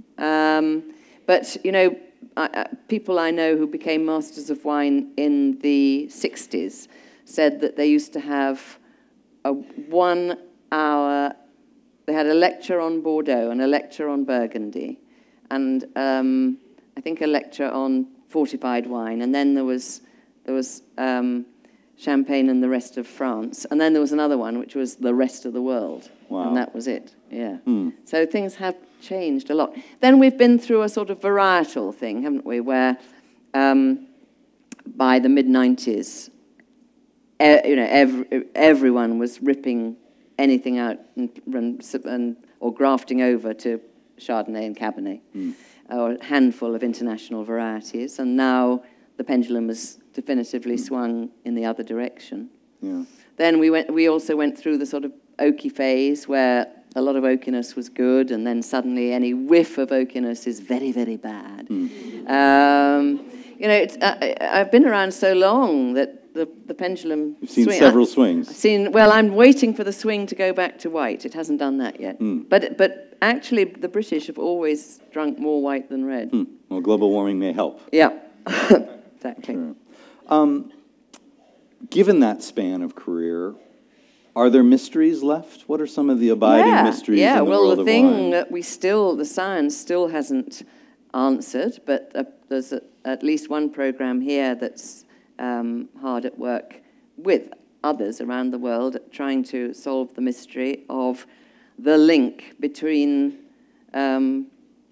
[SPEAKER 3] Um, but, you know, I, uh, people I know who became masters of wine in the sixties said that they used to have a one hour, they had a lecture on Bordeaux and a lecture on Burgundy, and um, I think a lecture on fortified wine, and then there was, there was um, Champagne and the rest of France, and then there was another one which was the rest of the world. Wow. And that was it, yeah. Mm. So things have changed a lot. Then we've been through a sort of varietal thing, haven't we, where um, by the mid nineties, e you know, every, everyone was ripping anything out and, and, and or grafting over to Chardonnay and Cabernet, mm. or a handful of international varieties, and now the pendulum has definitively mm. swung in the other direction. Yeah. Then we went. We also went through the sort of oaky phase where a lot of oakiness was good, and then suddenly any whiff of oakiness is very, very bad. Mm. Um, you know, it's, I, I've been around so long that the, the pendulum...
[SPEAKER 2] You've seen
[SPEAKER 3] swing,
[SPEAKER 2] several
[SPEAKER 3] I,
[SPEAKER 2] swings.
[SPEAKER 3] I've seen, well, I'm waiting for the swing to go back to white. It hasn't done that yet. Mm. But, but actually, the British have always drunk more white than red.
[SPEAKER 2] Mm. Well, global warming may help.
[SPEAKER 3] Yeah, exactly.
[SPEAKER 2] Sure. Um, given that span of career, are there mysteries left? What are some of the abiding
[SPEAKER 3] yeah,
[SPEAKER 2] mysteries
[SPEAKER 3] yeah.
[SPEAKER 2] in the
[SPEAKER 3] well,
[SPEAKER 2] world
[SPEAKER 3] the
[SPEAKER 2] of
[SPEAKER 3] thing
[SPEAKER 2] wine?
[SPEAKER 3] that we still, the science still hasn't answered, but uh, there's a, at least one program here that's um, hard at work with others around the world trying to solve the mystery of the link between um,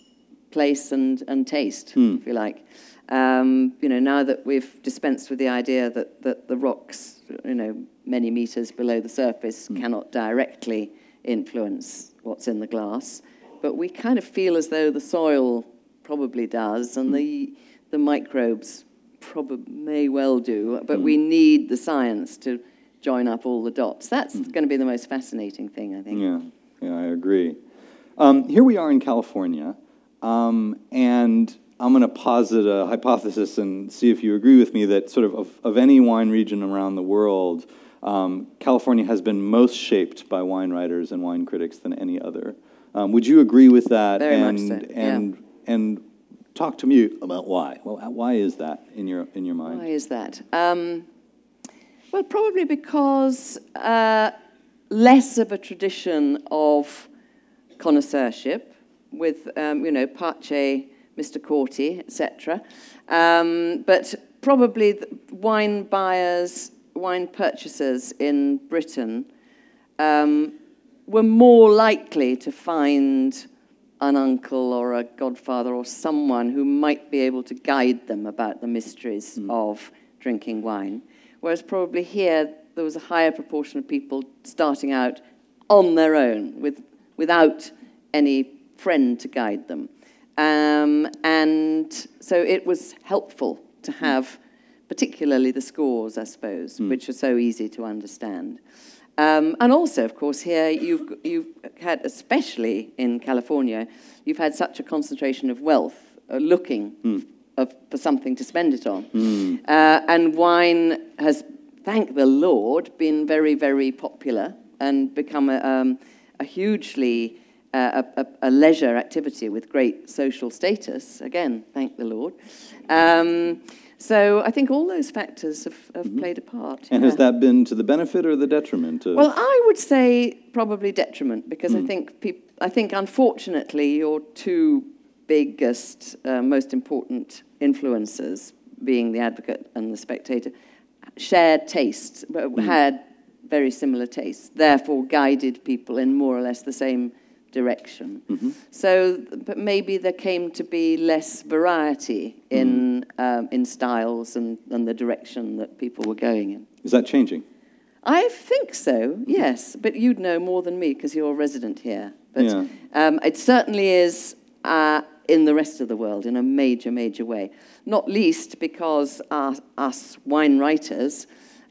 [SPEAKER 3] place and, and taste, hmm. if you like. Um, you know, now that we've dispensed with the idea that, that the rocks, you know, many meters below the surface mm. cannot directly influence what's in the glass, but we kind of feel as though the soil probably does, and mm. the the microbes probably may well do, but mm. we need the science to join up all the dots. That's mm. going to be the most fascinating thing, I think.
[SPEAKER 2] Yeah, yeah, I agree. Um, here we are in California, um, and I'm going to posit a hypothesis and see if you agree with me that sort of of, of any wine region around the world, um, California has been most shaped by wine writers and wine critics than any other. Um, would you agree with that?
[SPEAKER 3] Very
[SPEAKER 2] and,
[SPEAKER 3] much so,
[SPEAKER 2] and,
[SPEAKER 3] yeah.
[SPEAKER 2] and talk to me about why. Well, why is that in your, in your mind?
[SPEAKER 3] Why is that? Um, well, probably because uh, less of a tradition of connoisseurship with, um, you know, Pache, Mister Corti, et cetera. Um, but probably the wine buyers, wine purchasers in Britain um, were more likely to find an uncle or a godfather or someone who might be able to guide them about the mysteries mm. of drinking wine. Whereas probably here, there was a higher proportion of people starting out on their own with, without any friend to guide them. Um, and so it was helpful to have, particularly the scores, I suppose, mm. which are so easy to understand. Um, and also, of course, here you've, you've had, especially in California, you've had such a concentration of wealth uh, looking mm. of, for something to spend it on. Mm. Uh, and wine has, thank the Lord, been very, very popular and become a, um, a hugely uh, a, a leisure activity with great social status. Again, thank the Lord. Um, So I think all those factors have, have mm-hmm. played a part.
[SPEAKER 2] And yeah. has that been to the benefit or the detriment of...
[SPEAKER 3] Well, I would say probably detriment, because mm. I think peop- I think unfortunately your two biggest, uh, most important influencers, being the Advocate and the Spectator, shared tastes, mm. had very similar tastes, therefore guided people in more or less the same direction. Mm-hmm. So, but maybe there came to be less variety in mm. um, in styles and, and the direction that people were going in.
[SPEAKER 2] Is that changing?
[SPEAKER 3] I think so, mm-hmm. yes. But you'd know more than me because you're a resident here. But
[SPEAKER 2] yeah.
[SPEAKER 3] um, it certainly is uh, in the rest of the world in a major, major way. Not least because our, us wine writers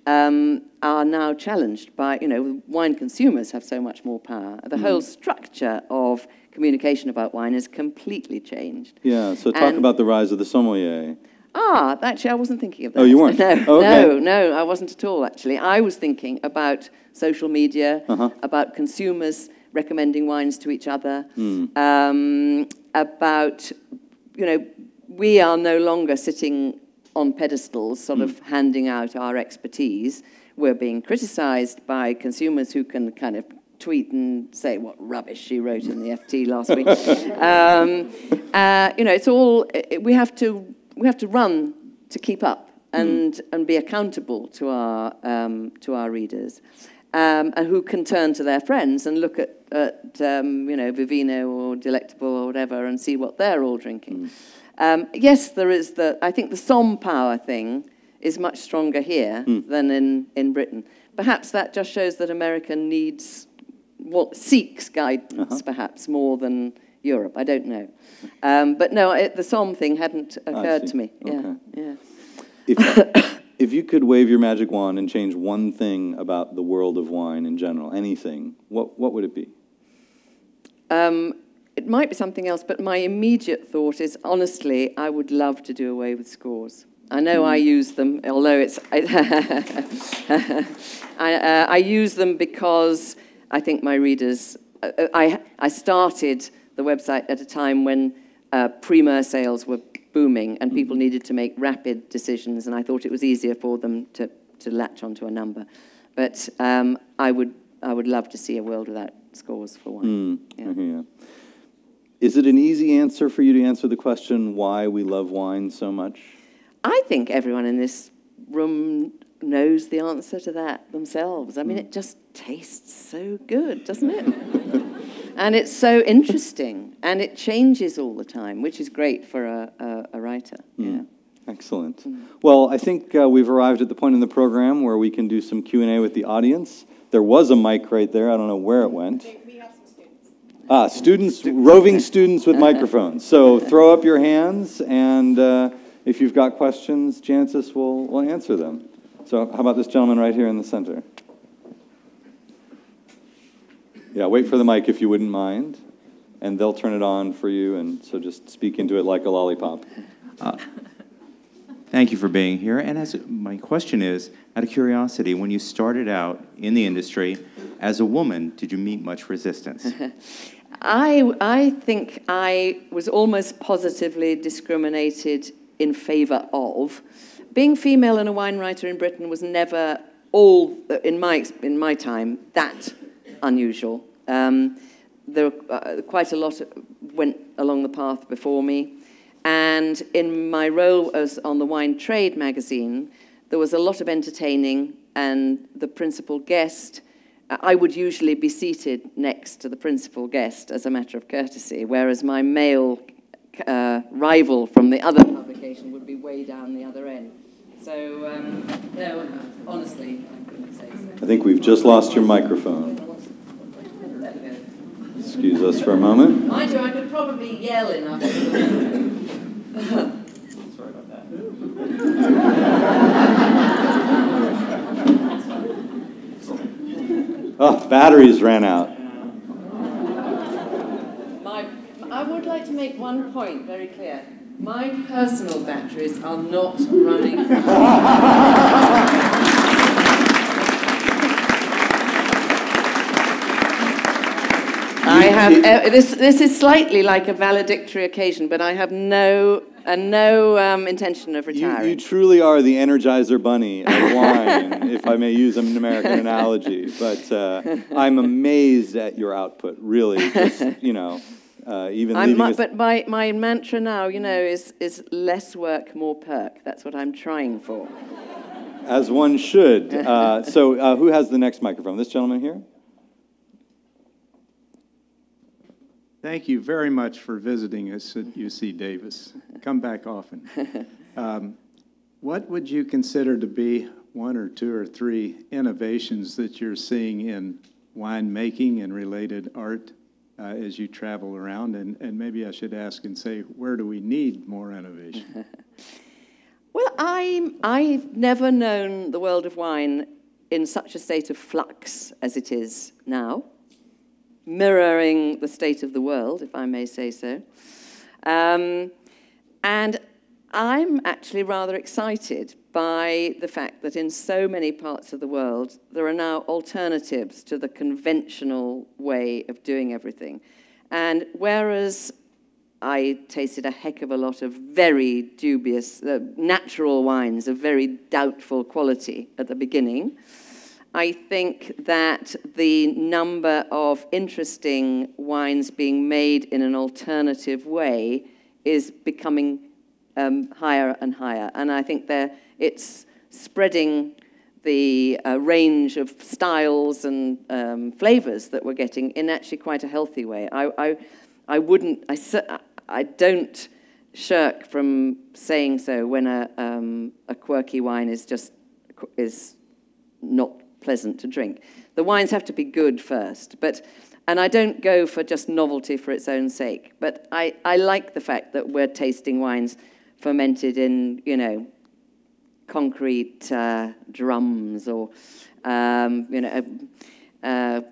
[SPEAKER 3] Um, are now challenged by, you know, wine consumers have so much more power. The mm. whole structure of communication about wine is completely changed.
[SPEAKER 2] Yeah, so talk and, about the rise of the sommelier.
[SPEAKER 3] Ah, actually, I wasn't thinking of that.
[SPEAKER 2] Oh, you weren't?
[SPEAKER 3] No,
[SPEAKER 2] oh, okay.
[SPEAKER 3] no, no, I wasn't at all, actually. I was thinking about social media, uh-huh. about consumers recommending wines to each other, mm. um, about, you know, we are no longer sitting on pedestals, sort mm. of handing out our expertise. We're being criticized by consumers who can kind of tweet and say what rubbish she wrote in the F T last week. um, uh, you know, it's all, it, we have to we have to run to keep up and mm. and be accountable to our um, to our readers, um, and who can turn to their friends and look at, at um, you know, Vivino or Delectable or whatever and see what they're all drinking. Mm. Um, yes, there is the, I think the Somme power thing is much stronger here mm. than in, in Britain. Perhaps that just shows that America needs, what seeks guidance, uh-huh. perhaps, more than Europe. I don't know. Um, but no, it, the Somme thing hadn't occurred to me.
[SPEAKER 2] Okay.
[SPEAKER 3] Yeah, yeah.
[SPEAKER 2] If, if you could wave your magic wand and change one thing about the world of wine in general, anything, what, what would it be? Um,
[SPEAKER 3] It might be something else, but my immediate thought is, honestly, I would love to do away with scores. I know mm. I use them, although it's... I, I, uh, I use them because I think my readers... Uh, I, I started the website at a time when uh, Premier sales were booming and people needed to make rapid decisions, and I thought it was easier for them to, to latch onto a number. But um, I would I would love to see a world without scores for wine.
[SPEAKER 2] Mm.
[SPEAKER 3] Yeah.
[SPEAKER 2] Yeah. Is it an easy answer for you to answer the question why we love wine so much?
[SPEAKER 3] I think everyone in this room knows the answer to that themselves. I mean, it just tastes so good, doesn't it? And it's so interesting, and it changes all the time, which is great for a, a, a writer. Mm. Yeah.
[SPEAKER 2] Excellent. Mm. Well, I think uh, we've arrived at the point in the program where we can do some Q and A with the audience. There was a mic right there. I don't know where it went. Ah, students, roving students with microphones. So throw up your hands, and uh, if you've got questions, Jancis will, will answer them. So how about this gentleman right here in the center? Yeah, wait for the mic if you wouldn't mind, and they'll turn it on for you, and so just speak into it like a lollipop.
[SPEAKER 4] Uh, thank you for being here. And as my question is, out of curiosity, when you started out in the industry, as a woman, did you meet much resistance?
[SPEAKER 3] I, I think I was almost positively discriminated in favour of. Being female and a wine writer in Britain was never all, in my, in my time, that unusual. Um, there were uh, quite a lot went along the path before me. And in my role as on the Wine Trade magazine, there was a lot of entertaining, and the principal guest, I would usually be seated next to the principal guest as a matter of courtesy, whereas my male uh, rival from the other publication would be way down the other end. So, um, no, honestly, I couldn't say so.
[SPEAKER 2] I think we've just lost your microphone. Excuse us for a moment.
[SPEAKER 3] Mind you, I could probably yell enough.
[SPEAKER 4] Sorry about that.
[SPEAKER 2] Oh, batteries ran out.
[SPEAKER 3] My, I would like to make one point very clear. My personal batteries are not running. I have, uh, this, this is slightly like a valedictory occasion, but I have no, uh, no um, intention of retiring.
[SPEAKER 2] You, you truly are the Energizer Bunny of wine, if I may use an American analogy. But uh, I'm amazed at your output, really. Just, you know, uh, even
[SPEAKER 3] I'm,
[SPEAKER 2] leaving
[SPEAKER 3] my,
[SPEAKER 2] us...
[SPEAKER 3] But my, my mantra now, you know, is, is less work, more perk. That's what I'm trying for.
[SPEAKER 2] As one should. Uh, so uh, who has the next microphone? This gentleman here?
[SPEAKER 5] Thank you very much for visiting us at U C Davis. Come back often. Um, what would you consider to be one or two or three innovations that you're seeing in winemaking and related art uh, as you travel around? And, and maybe I should ask and say, where do we need more innovation?
[SPEAKER 3] Well, I'm, I've never known the world of wine in such a state of flux as it is now, mirroring the state of the world, if I may say so. Um, and I'm actually rather excited by the fact that in so many parts of the world, there are now alternatives to the conventional way of doing everything. And whereas I tasted a heck of a lot of very dubious, uh, natural wines of very doubtful quality at the beginning, I think that the number of interesting wines being made in an alternative way is becoming um, higher and higher. And I think that it's spreading the uh, range of styles and um, flavors that we're getting in actually quite a healthy way. I, I, I wouldn't, I, I don't shirk from saying so when a, um, a quirky wine is just, is not pleasant to drink. The wines have to be good first, but and I don't go for just novelty for its own sake, but I, I like the fact that we're tasting wines fermented in, you know, concrete uh, drums or, um, you know, uh,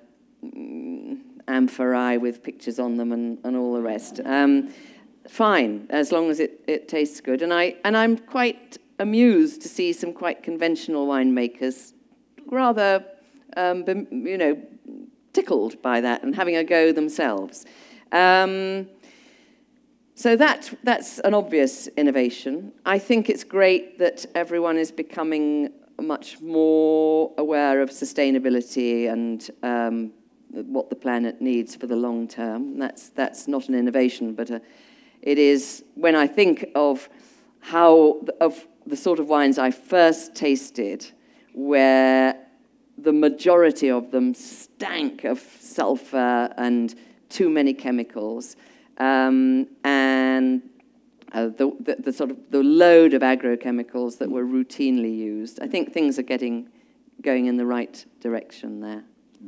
[SPEAKER 3] amphorae with pictures on them and, and all the rest. Um, fine, as long as it, it tastes good. And, I, and I'm quite amused to see some quite conventional winemakers rather, um, you know, tickled by that and having a go themselves. Um, so that, that's an obvious innovation. I think it's great that everyone is becoming much more aware of sustainability and um, what the planet needs for the long term. That's, that's not an innovation, but a, it is, when I think of how, of the sort of wines I first tasted, where the majority of them stank of sulfur and too many chemicals, um, and uh, the, the, the sort of the load of agrochemicals that were routinely used. I think things are getting going in the right direction there.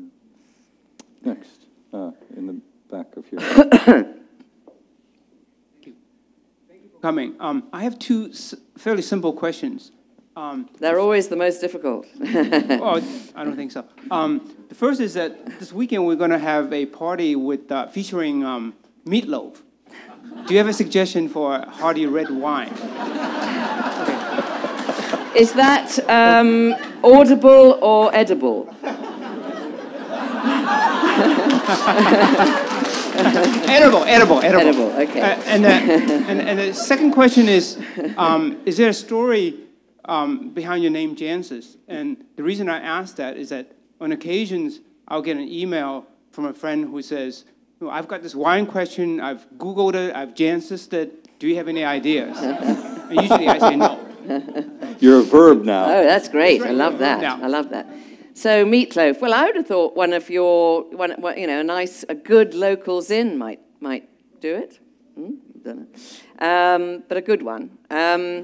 [SPEAKER 2] Next, uh, in the back of here.
[SPEAKER 6] Thank you. Thank you for coming. Um, I have two s fairly simple questions. Um,
[SPEAKER 3] They're always the most difficult.
[SPEAKER 6] Oh, I don't think so. Um, the first is that this weekend we're going to have a party with uh, featuring um, meatloaf. Do you have a suggestion for hearty red wine? Okay.
[SPEAKER 3] Is that um, audible or edible?
[SPEAKER 6] edible, edible, edible.
[SPEAKER 3] Edible, okay.
[SPEAKER 6] Uh, and, uh, and, and the second question is, um, is there a story Um, behind your name, Jancis? And the reason I ask that is that on occasions, I'll get an email from a friend who says, oh, I've got this wine question, I've Googled it, I've Jancis'd it, do you have any ideas? And usually I say no.
[SPEAKER 2] You're a verb now.
[SPEAKER 3] Oh, that's great.
[SPEAKER 6] That's right.
[SPEAKER 3] I love that.
[SPEAKER 6] Yeah.
[SPEAKER 3] I love that. So meatloaf. Well, I would have thought one of your, one, you know, a nice, a good locals inn might might do it. Hmm? Don't know. Um, but a good one. Um,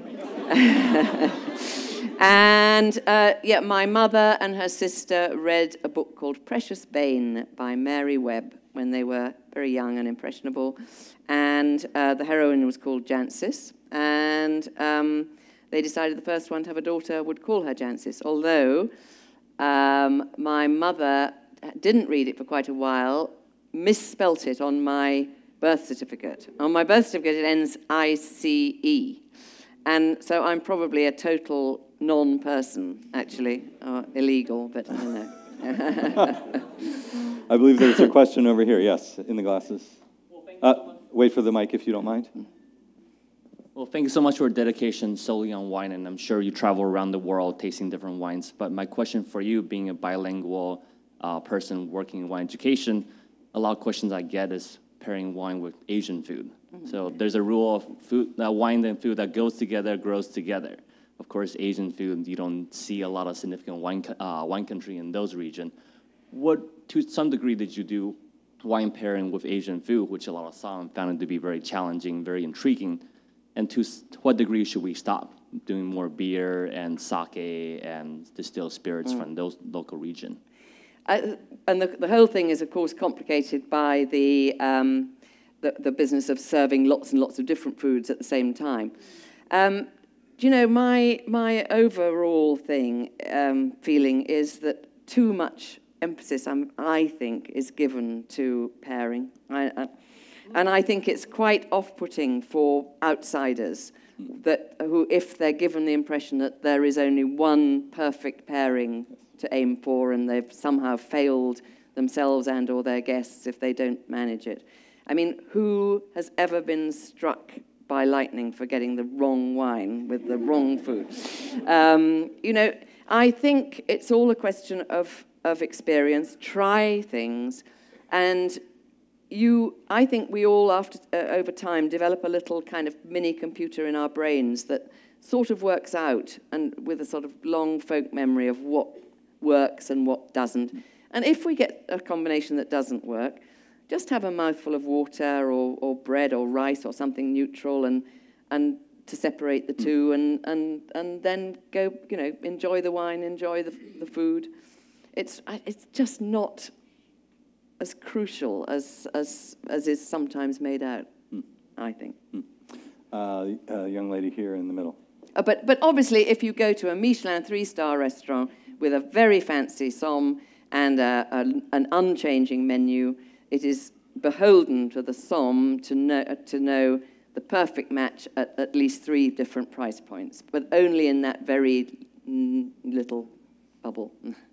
[SPEAKER 3] and uh, yeah, my mother and her sister read a book called Precious Bane by Mary Webb when they were very young and impressionable. And uh, the heroine was called Jancis. And um, they decided the first one to have a daughter would call her Jancis, although um, my mother didn't read it for quite a while, misspelt it on my birth certificate. On my birth certificate, it ends I C E. And so I'm probably a total non-person, actually, or illegal, but I don't know.
[SPEAKER 2] I believe there's a question over here. Yes, in the glasses. Well, thank you uh, so much. Wait for the mic if you don't mind.
[SPEAKER 7] Well, thank you so much for your dedication solely on wine, and I'm sure you travel around the world tasting different wines. But my question for you, being a bilingual uh, person working in wine education, a lot of questions I get is pairing wine with Asian food. Mm-hmm. So there's a rule of food, that wine and food that goes together, grows together. Of course, Asian food, you don't see a lot of significant wine, uh, wine country in those regions. What, to some degree, did you do wine pairing with Asian food, which a lot of some found it to be very challenging, very intriguing? And to what degree should we stop doing more beer and sake and distilled spirits mm. from those local region?
[SPEAKER 3] Uh, and the, the whole thing is, of course, complicated by the, um, the, the business of serving lots and lots of different foods at the same time. Um, do you know, my, my overall thing, um, feeling is that too much emphasis, um, I think, is given to pairing. I, I, And I think it's quite off-putting for outsiders that who, if they're given the impression that there is only one perfect pairing to aim for and they've somehow failed themselves and or their guests if they don't manage it. I mean, who has ever been struck by lightning for getting the wrong wine with the wrong food? Um, you know, I think it's all a question of, of experience. Try things and You, I think we all, after uh, over time, develop a little kind of mini computer in our brains that sort of works out, and with a sort of long folk memory of what works and what doesn't. And if we get a combination that doesn't work, just have a mouthful of water or, or bread or rice or something neutral, and and to separate the two, and and and then go, you know, enjoy the wine, enjoy the the food. It's it's just not as crucial as, as, as is sometimes made out, mm. I think.
[SPEAKER 2] Mm. Uh, a young lady here in the middle.
[SPEAKER 3] Uh, but, but obviously, if you go to a Michelin three-star restaurant with a very fancy somme and a, a, an unchanging menu, it is beholden to the somme to know, uh, to know the perfect match at at least three different price points, but only in that very mm, little bubble.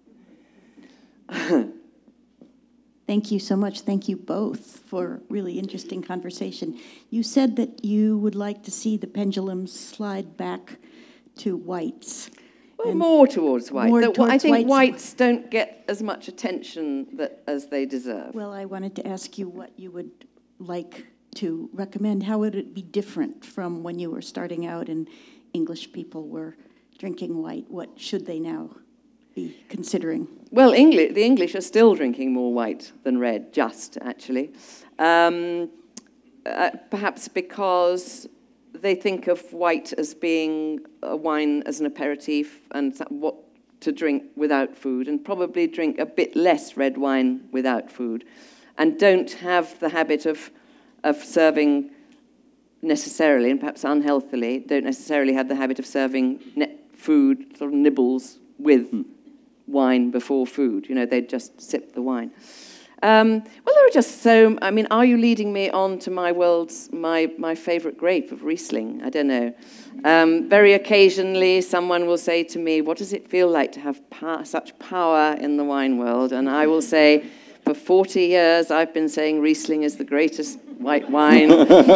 [SPEAKER 8] Thank you so much. Thank you both for really interesting conversation. You said that you would like to see the pendulum slide back to whites.
[SPEAKER 3] Well, more towards white.
[SPEAKER 8] More
[SPEAKER 3] the,
[SPEAKER 8] towards
[SPEAKER 3] I think
[SPEAKER 8] whites.
[SPEAKER 3] whites don't get as much attention that, as they deserve.
[SPEAKER 8] Well, I wanted to ask you what you would like to recommend. How would it be different from when you were starting out and English people were drinking white? What should they now be considering?
[SPEAKER 3] Well, English, the English are still drinking more white than red, just, actually. Um, uh, perhaps because they think of white as being a wine as an aperitif and what to drink without food, and probably drink a bit less red wine without food, and don't have the habit of, of serving necessarily, and perhaps unhealthily, don't necessarily have the habit of serving food, sort of nibbles with hmm. wine before food. You know, they'd just sip the wine. Um, well, there are just so, I mean, are you leading me on to my world's, my, my favorite grape of Riesling? I don't know. Um, very occasionally, someone will say to me, what does it feel like to have power, such power in the wine world? And I will say, for forty years, I've been saying Riesling is the greatest white wine.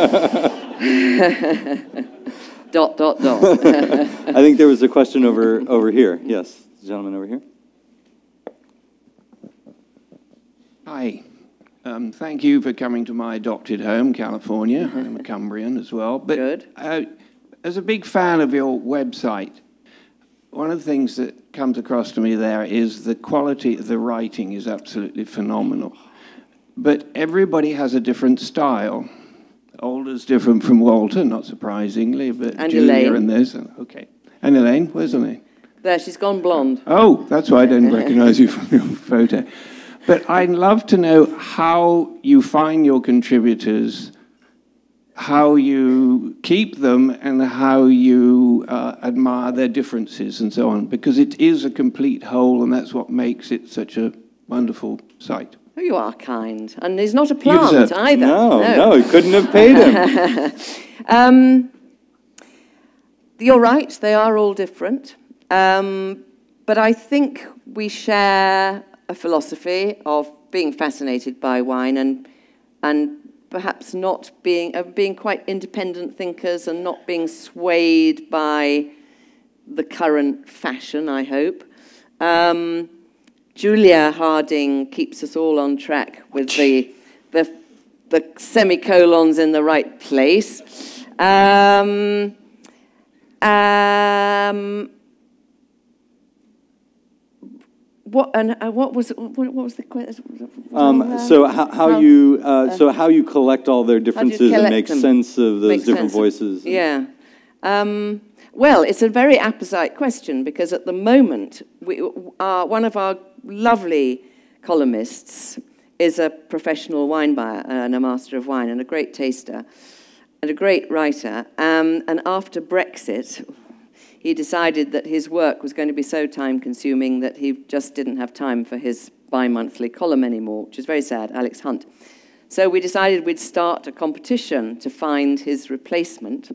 [SPEAKER 3] dot, dot, dot.
[SPEAKER 2] I think there was a question over, over here. Yes, the gentleman over here.
[SPEAKER 9] Hi. Um, thank you for coming to my adopted home, California. I'm a Cumbrian as well. But,
[SPEAKER 3] Good.
[SPEAKER 9] Uh, as a big fan of your website, one of the things that comes across to me there is the quality of the writing is absolutely phenomenal. But everybody has a different style. Older's different from Walter, not surprisingly, but
[SPEAKER 3] and
[SPEAKER 9] Julia
[SPEAKER 3] Elaine.
[SPEAKER 9] and this. Okay. And Elaine, where's Elaine?
[SPEAKER 3] There, she's gone blonde.
[SPEAKER 9] Oh, that's why I didn't recognize you from your photo. But I'd love to know how you find your contributors, how you keep them, and how you uh, admire their differences and so on, because it is a complete whole, and that's what makes it such a wonderful site.
[SPEAKER 3] Oh, you are kind. And he's not a
[SPEAKER 9] You
[SPEAKER 3] plant
[SPEAKER 9] deserve-
[SPEAKER 3] either.
[SPEAKER 2] No, no, he couldn't have paid him.
[SPEAKER 3] Um, you're right, they are all different. Um, but I think we share a philosophy of being fascinated by wine and and perhaps not being uh, being quite independent thinkers and not being swayed by the current fashion, I hope. Um, Julia Harding keeps us all on track with the the, the semicolons in the right place. Um, um, what and uh, what was what, what was the question?
[SPEAKER 2] Um, so how, how, how you uh, so how you collect all their differences and make them? sense of those
[SPEAKER 3] Make
[SPEAKER 2] different
[SPEAKER 3] sense of-
[SPEAKER 2] voices?
[SPEAKER 3] Yeah. Um, well, it's a very apposite question because at the moment, we, uh, one of our lovely columnists is a professional wine buyer and a master of wine and a great taster and a great writer. Um, and after Brexit, he decided that his work was going to be so time-consuming that he just didn't have time for his bi-monthly column anymore, which is very sad, Alex Hunt. So we decided we'd start a competition to find his replacement.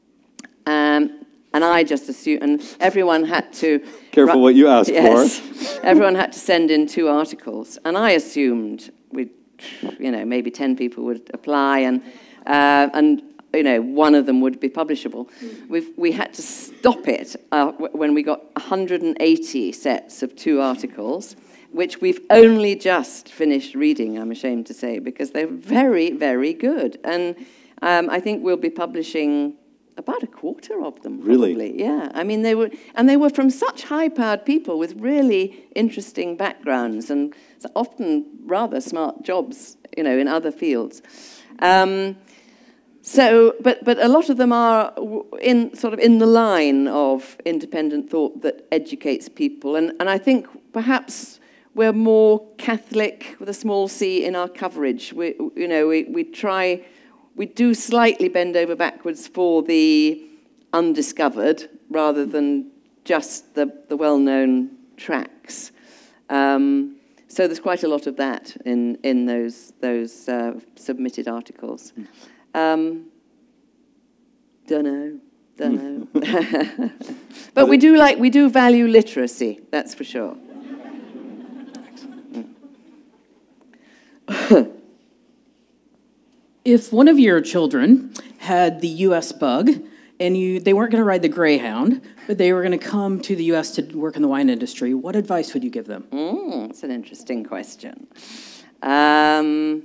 [SPEAKER 3] Um, and I just assumed, and everyone had to...
[SPEAKER 2] Careful what you ask
[SPEAKER 3] yes,
[SPEAKER 2] for.
[SPEAKER 3] Everyone had to send in two articles. And I assumed, we'd, you know, maybe ten people would apply, and, uh, and you know, one of them would be publishable. We've, we had to stop it uh, when we got one hundred eighty sets of two articles, which we've only just finished reading, I'm ashamed to say, because they're very, very good. And um, I think we'll be publishing about a quarter of them, probably.
[SPEAKER 2] Really?
[SPEAKER 3] Yeah. I mean, they were, and they were from such high-powered people with really interesting backgrounds and often rather smart jobs, you know, in other fields. Um, so, but but a lot of them are in sort of in the line of independent thought that educates people, and and I think perhaps we're more Catholic with a small c in our coverage. We, you know, we we try. We do slightly bend over backwards for the undiscovered rather than just the, the well-known tracks. Um, so there's quite a lot of that in, in those, those uh, submitted articles. Um, don't know, don't know. But we do like, we do value literacy, that's for sure.
[SPEAKER 10] If one of your children had the U S bug and you, they weren't going to ride the Greyhound, but they were going to come to the U S to work in the wine industry, what advice would you give them?
[SPEAKER 3] Mm, that's an interesting question. Um,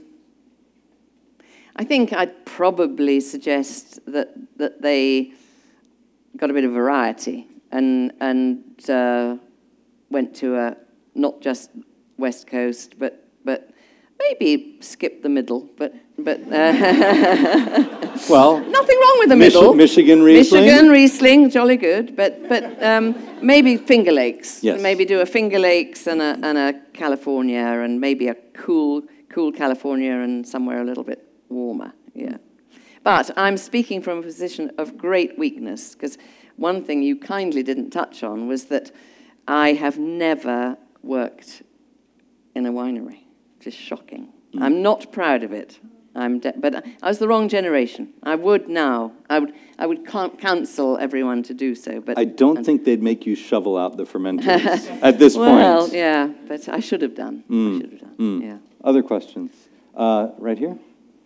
[SPEAKER 3] I think I'd probably suggest that that they got a bit of variety and and uh, went to a not just West Coast, but but. Maybe skip the middle, but but uh,
[SPEAKER 2] well,
[SPEAKER 3] nothing wrong with the
[SPEAKER 2] Mich-
[SPEAKER 3] middle.
[SPEAKER 2] Michigan Riesling,
[SPEAKER 3] Michigan Riesling, jolly good. But but um, maybe Finger Lakes.
[SPEAKER 2] Yes.
[SPEAKER 3] Maybe do a Finger Lakes and a and a California, and maybe a cool cool California and somewhere a little bit warmer. Yeah. But I'm speaking from a position of great weakness because one thing you kindly didn't touch on was that I have never worked in a winery. Is shocking. Mm. I'm not proud of it. I'm de- but I was the wrong generation. I would now. I would. I would can- counsel everyone to do so. But
[SPEAKER 2] I don't
[SPEAKER 3] and,
[SPEAKER 2] think they'd make you shovel out the fermenters at this
[SPEAKER 3] well,
[SPEAKER 2] point.
[SPEAKER 3] Well, yeah, but I should have done.
[SPEAKER 2] Mm.
[SPEAKER 3] I should have done.
[SPEAKER 2] Mm.
[SPEAKER 3] Yeah.
[SPEAKER 2] Other questions? Uh, right here.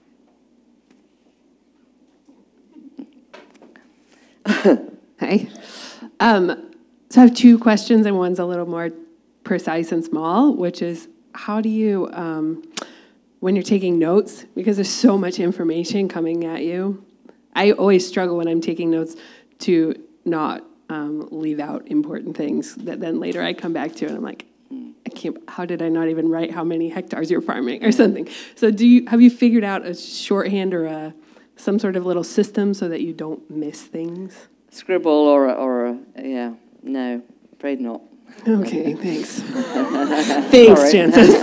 [SPEAKER 11] Hi. Um, so I have two questions, and one's a little more precise and small, which is, how do you, um, when you're taking notes, because there's so much information coming at you, I always struggle when I'm taking notes to not um, leave out important things that then later I come back to, and I'm like, I can't, how did I not even write how many hectares you're farming or something? So do you, have you figured out a shorthand or a, some sort of little system so that you don't miss things?
[SPEAKER 3] Scribble or a, or a, yeah, no, afraid not.
[SPEAKER 11] Okay, thanks. Thanks, Jancis.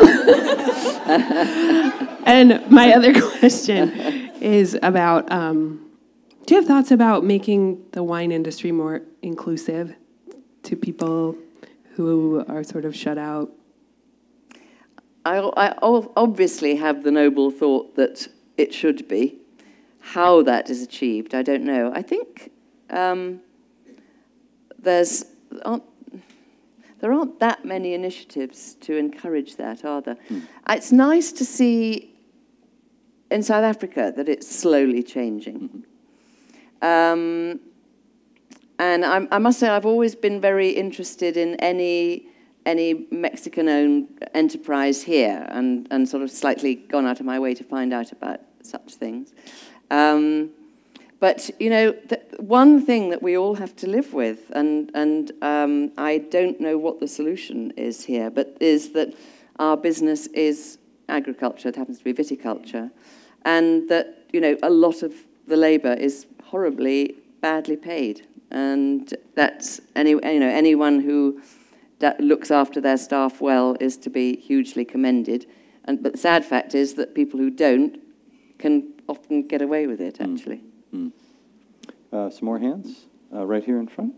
[SPEAKER 11] And my other question is about, um, do you have thoughts about making the wine industry more inclusive to people who are sort of shut out?
[SPEAKER 3] I, I obviously have the noble thought that it should be. How that is achieved, I don't know. I think um, there's aren't, there aren't that many initiatives to encourage that, are there? Mm. It's nice to see in South Africa that it's slowly changing. Mm-hmm. um, and I, I must say I've always been very interested in any any Mexican-owned enterprise here, and, and sort of slightly gone out of my way to find out about such things. Um, but, you know, the one thing that we all have to live with, and, and um, I don't know what the solution is here, but is that our business is agriculture, it happens to be viticulture, and that, you know, a lot of the labour is horribly badly paid. And that's, any, you know, anyone who that looks after their staff well is to be hugely commended. And, but the sad fact is that people who don't can often get away with it, actually.
[SPEAKER 2] Mm. Mm. Uh, some more hands, uh, right here in front.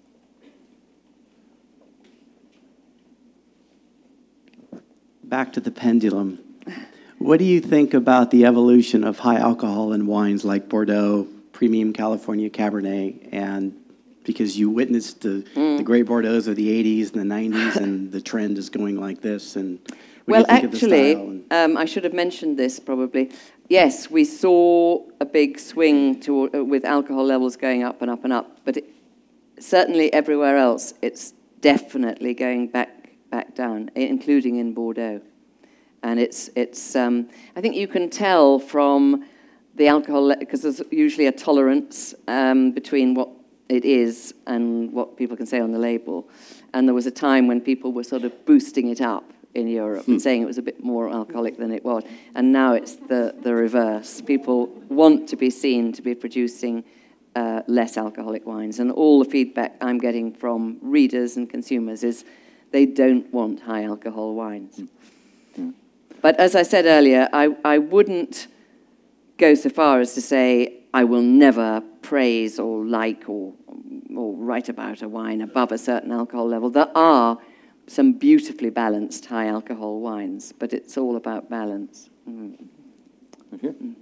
[SPEAKER 12] Back to the pendulum. What do you think about the evolution of high alcohol in wines like Bordeaux, Premium California Cabernet, and because you witnessed the, mm. the great Bordeaux's of the eighties and the nineties, and the trend is going like this. And
[SPEAKER 3] well, actually, and... um, I should have mentioned this probably. Yes, we saw a big swing to, uh, with alcohol levels going up and up and up, but it, certainly everywhere else, it's definitely going back back down, including in Bordeaux. And it's it's. Um, I think you can tell from the alcohol, because there's usually a tolerance um, between what it is and what people can say on the label. And there was a time when people were sort of boosting it up in Europe hmm. and saying it was a bit more alcoholic than it was. And now it's the, the reverse. People want to be seen to be producing uh, less alcoholic wines. And all the feedback I'm getting from readers and consumers is they don't want high alcohol wines. Hmm. Hmm. But as I said earlier, I, I wouldn't go so far as to say I will never praise or like or, or write about a wine above a certain alcohol level. There are some beautifully balanced high alcohol wines, but it's all about balance. Mm.
[SPEAKER 2] Okay.
[SPEAKER 3] Mm.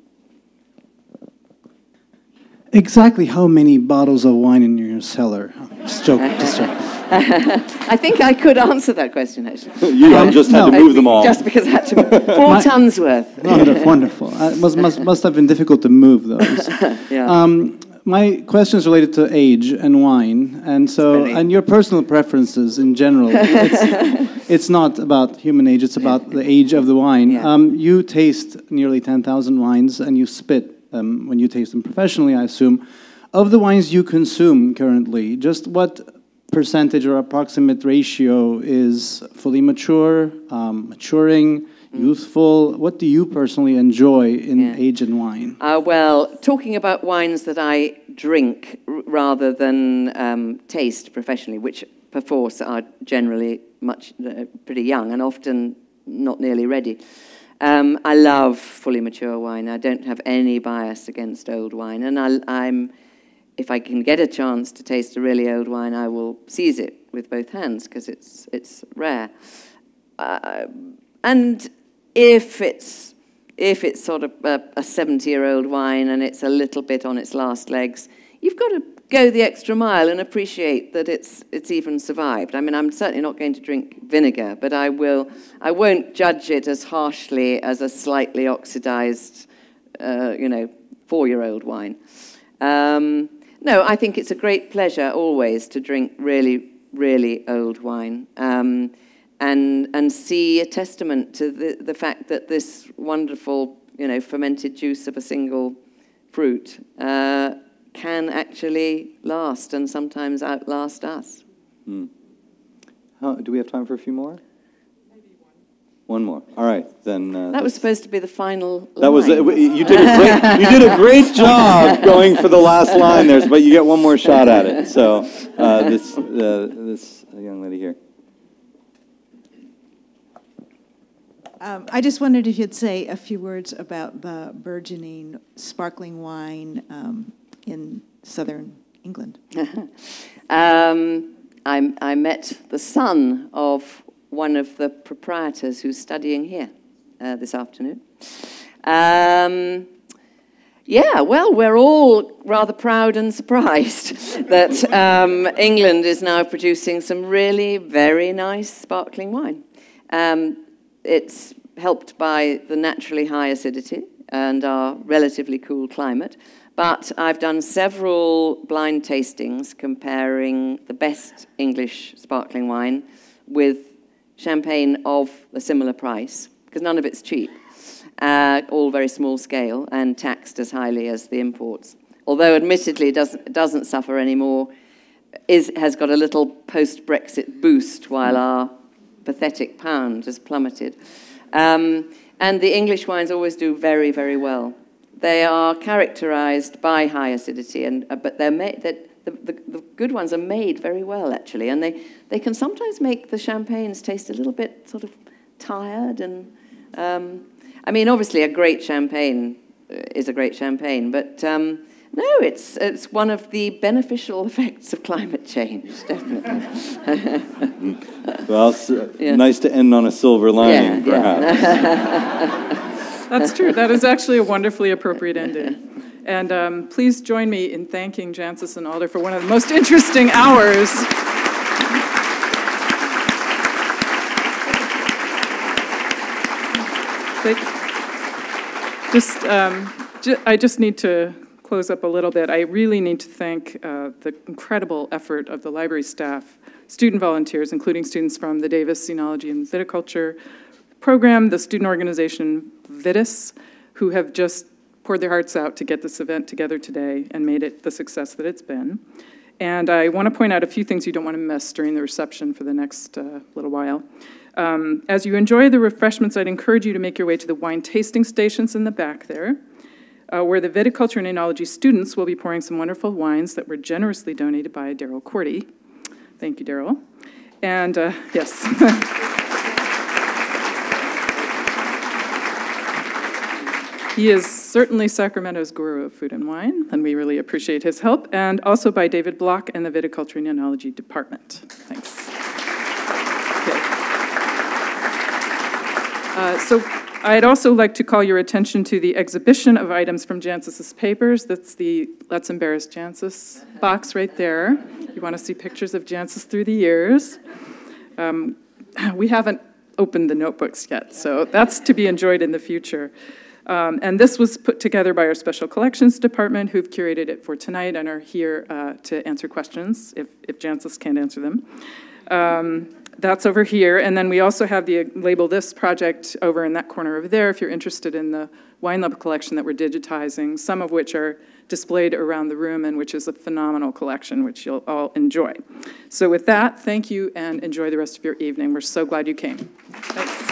[SPEAKER 13] Exactly how many bottles of wine in your cellar? Just joking, just joking.
[SPEAKER 3] I think I could answer that question, actually.
[SPEAKER 2] You um, just had no. to move them all.
[SPEAKER 3] Just because I had to move. Four My, tons worth.
[SPEAKER 13] Wonderful, wonderful. Uh, it must, must, must have been difficult to move those.
[SPEAKER 3] Yeah.
[SPEAKER 13] Um, my question is related to age and wine, and so and your personal preferences in general. It's, it's not about human age; it's about the age of the wine.
[SPEAKER 3] Yeah.
[SPEAKER 13] Um, you taste nearly ten thousand wines, and you spit um, when you taste them professionally, I assume. Of the wines you consume currently, just what percentage or approximate ratio is fully mature, um, maturing, mm. youthful? What do you personally enjoy in yeah. age and wine?
[SPEAKER 3] Uh, well, talking about wines that I drink r- rather than um, taste professionally, which perforce are generally much uh, pretty young and often not nearly ready. Um, I love fully mature wine. I don't have any bias against old wine, and I, I'm. If I can get a chance to taste a really old wine, I will seize it with both hands because it's it's rare. Uh, and if it's if it's sort of a seventy-year-old wine and it's a little bit on its last legs, you've got to go the extra mile and appreciate that it's it's even survived. I mean, I'm certainly not going to drink vinegar, but I will. I won't judge it as harshly as a slightly oxidized, uh, you know, four-year-old wine. Um, No, I think it's a great pleasure always to drink really, really old wine um, and and see a testament to the, the fact that this wonderful, you know, fermented juice of a single fruit uh, can actually last and sometimes outlast us.
[SPEAKER 2] Hmm. How, do we have time for a few more? One more. All right, then. Uh,
[SPEAKER 3] that was supposed to be the final.
[SPEAKER 2] That
[SPEAKER 3] line.
[SPEAKER 2] was. Uh, you did a great. You did a great job going for the last line there, but you get one more shot at it. So uh, this uh, this young lady here.
[SPEAKER 14] Um, I just wondered if you'd say a few words about the burgeoning sparkling wine um, in southern England.
[SPEAKER 3] um, I I met the son of one of the proprietors who's studying here uh, this afternoon. Um, yeah, well, we're all rather proud and surprised that um, England is now producing some really very nice sparkling wine. Um, it's helped by the naturally high acidity and our relatively cool climate. But I've done several blind tastings comparing the best English sparkling wine with champagne of a similar price, because none of it's cheap, uh, all very small scale and taxed as highly as the imports. Although admittedly it doesn't, doesn't suffer anymore, is, has got a little post-Brexit boost while our pathetic pound has plummeted. Um, and the English wines always do very, very well. They are characterized by high acidity, and uh, but they're made that the, the, the good ones are made very well actually, and they, they can sometimes make the champagnes taste a little bit sort of tired. And um, I mean, obviously, a great champagne is a great champagne, but um, no, it's it's one of the beneficial effects of climate change, definitely.
[SPEAKER 2] Well, it's uh, yeah. nice to end on a silver lining, yeah, perhaps.
[SPEAKER 3] Yeah.
[SPEAKER 1] That's true. That is actually a wonderfully appropriate ending. And um, please join me in thanking Jancis and Alder for one of the most interesting hours. But just, um, ju I just need to close up a little bit. I really need to thank uh, the incredible effort of the library staff, student volunteers, including students from the Davis Enology and Viticulture program, the student organization Vitis, who have just poured their hearts out to get this event together today and made it the success that it's been. And I want to point out a few things you don't want to miss during the reception for the next uh, little while. Um, as you enjoy the refreshments, I'd encourage you to make your way to the wine tasting stations in the back there, uh, where the viticulture and enology students will be pouring some wonderful wines that were generously donated by Daryl Cordy. Thank you, Daryl. And uh, yes. He is certainly Sacramento's guru of food and wine, and we really appreciate his help, and also by David Block and the Viticulture and Enology Department. Thanks. Okay. Uh, so I'd also like to call your attention to the exhibition of items from Jancis's papers. That's the Let's Embarrass Jancis box right there. You want to see pictures of Jancis through the years. Um, we haven't opened the notebooks yet, so that's to be enjoyed in the future. Um, and this was put together by our Special Collections Department, who've curated it for tonight and are here uh, to answer questions if, if Jancis can't answer them. Um, that's over here. And then we also have the Label This project over in that corner over there if you're interested in the Wine Lab collection that we're digitizing, some of which are displayed around the room and which is a phenomenal collection, which you'll all enjoy. So with that, thank you and enjoy the rest of your evening. We're so glad you came. Thanks.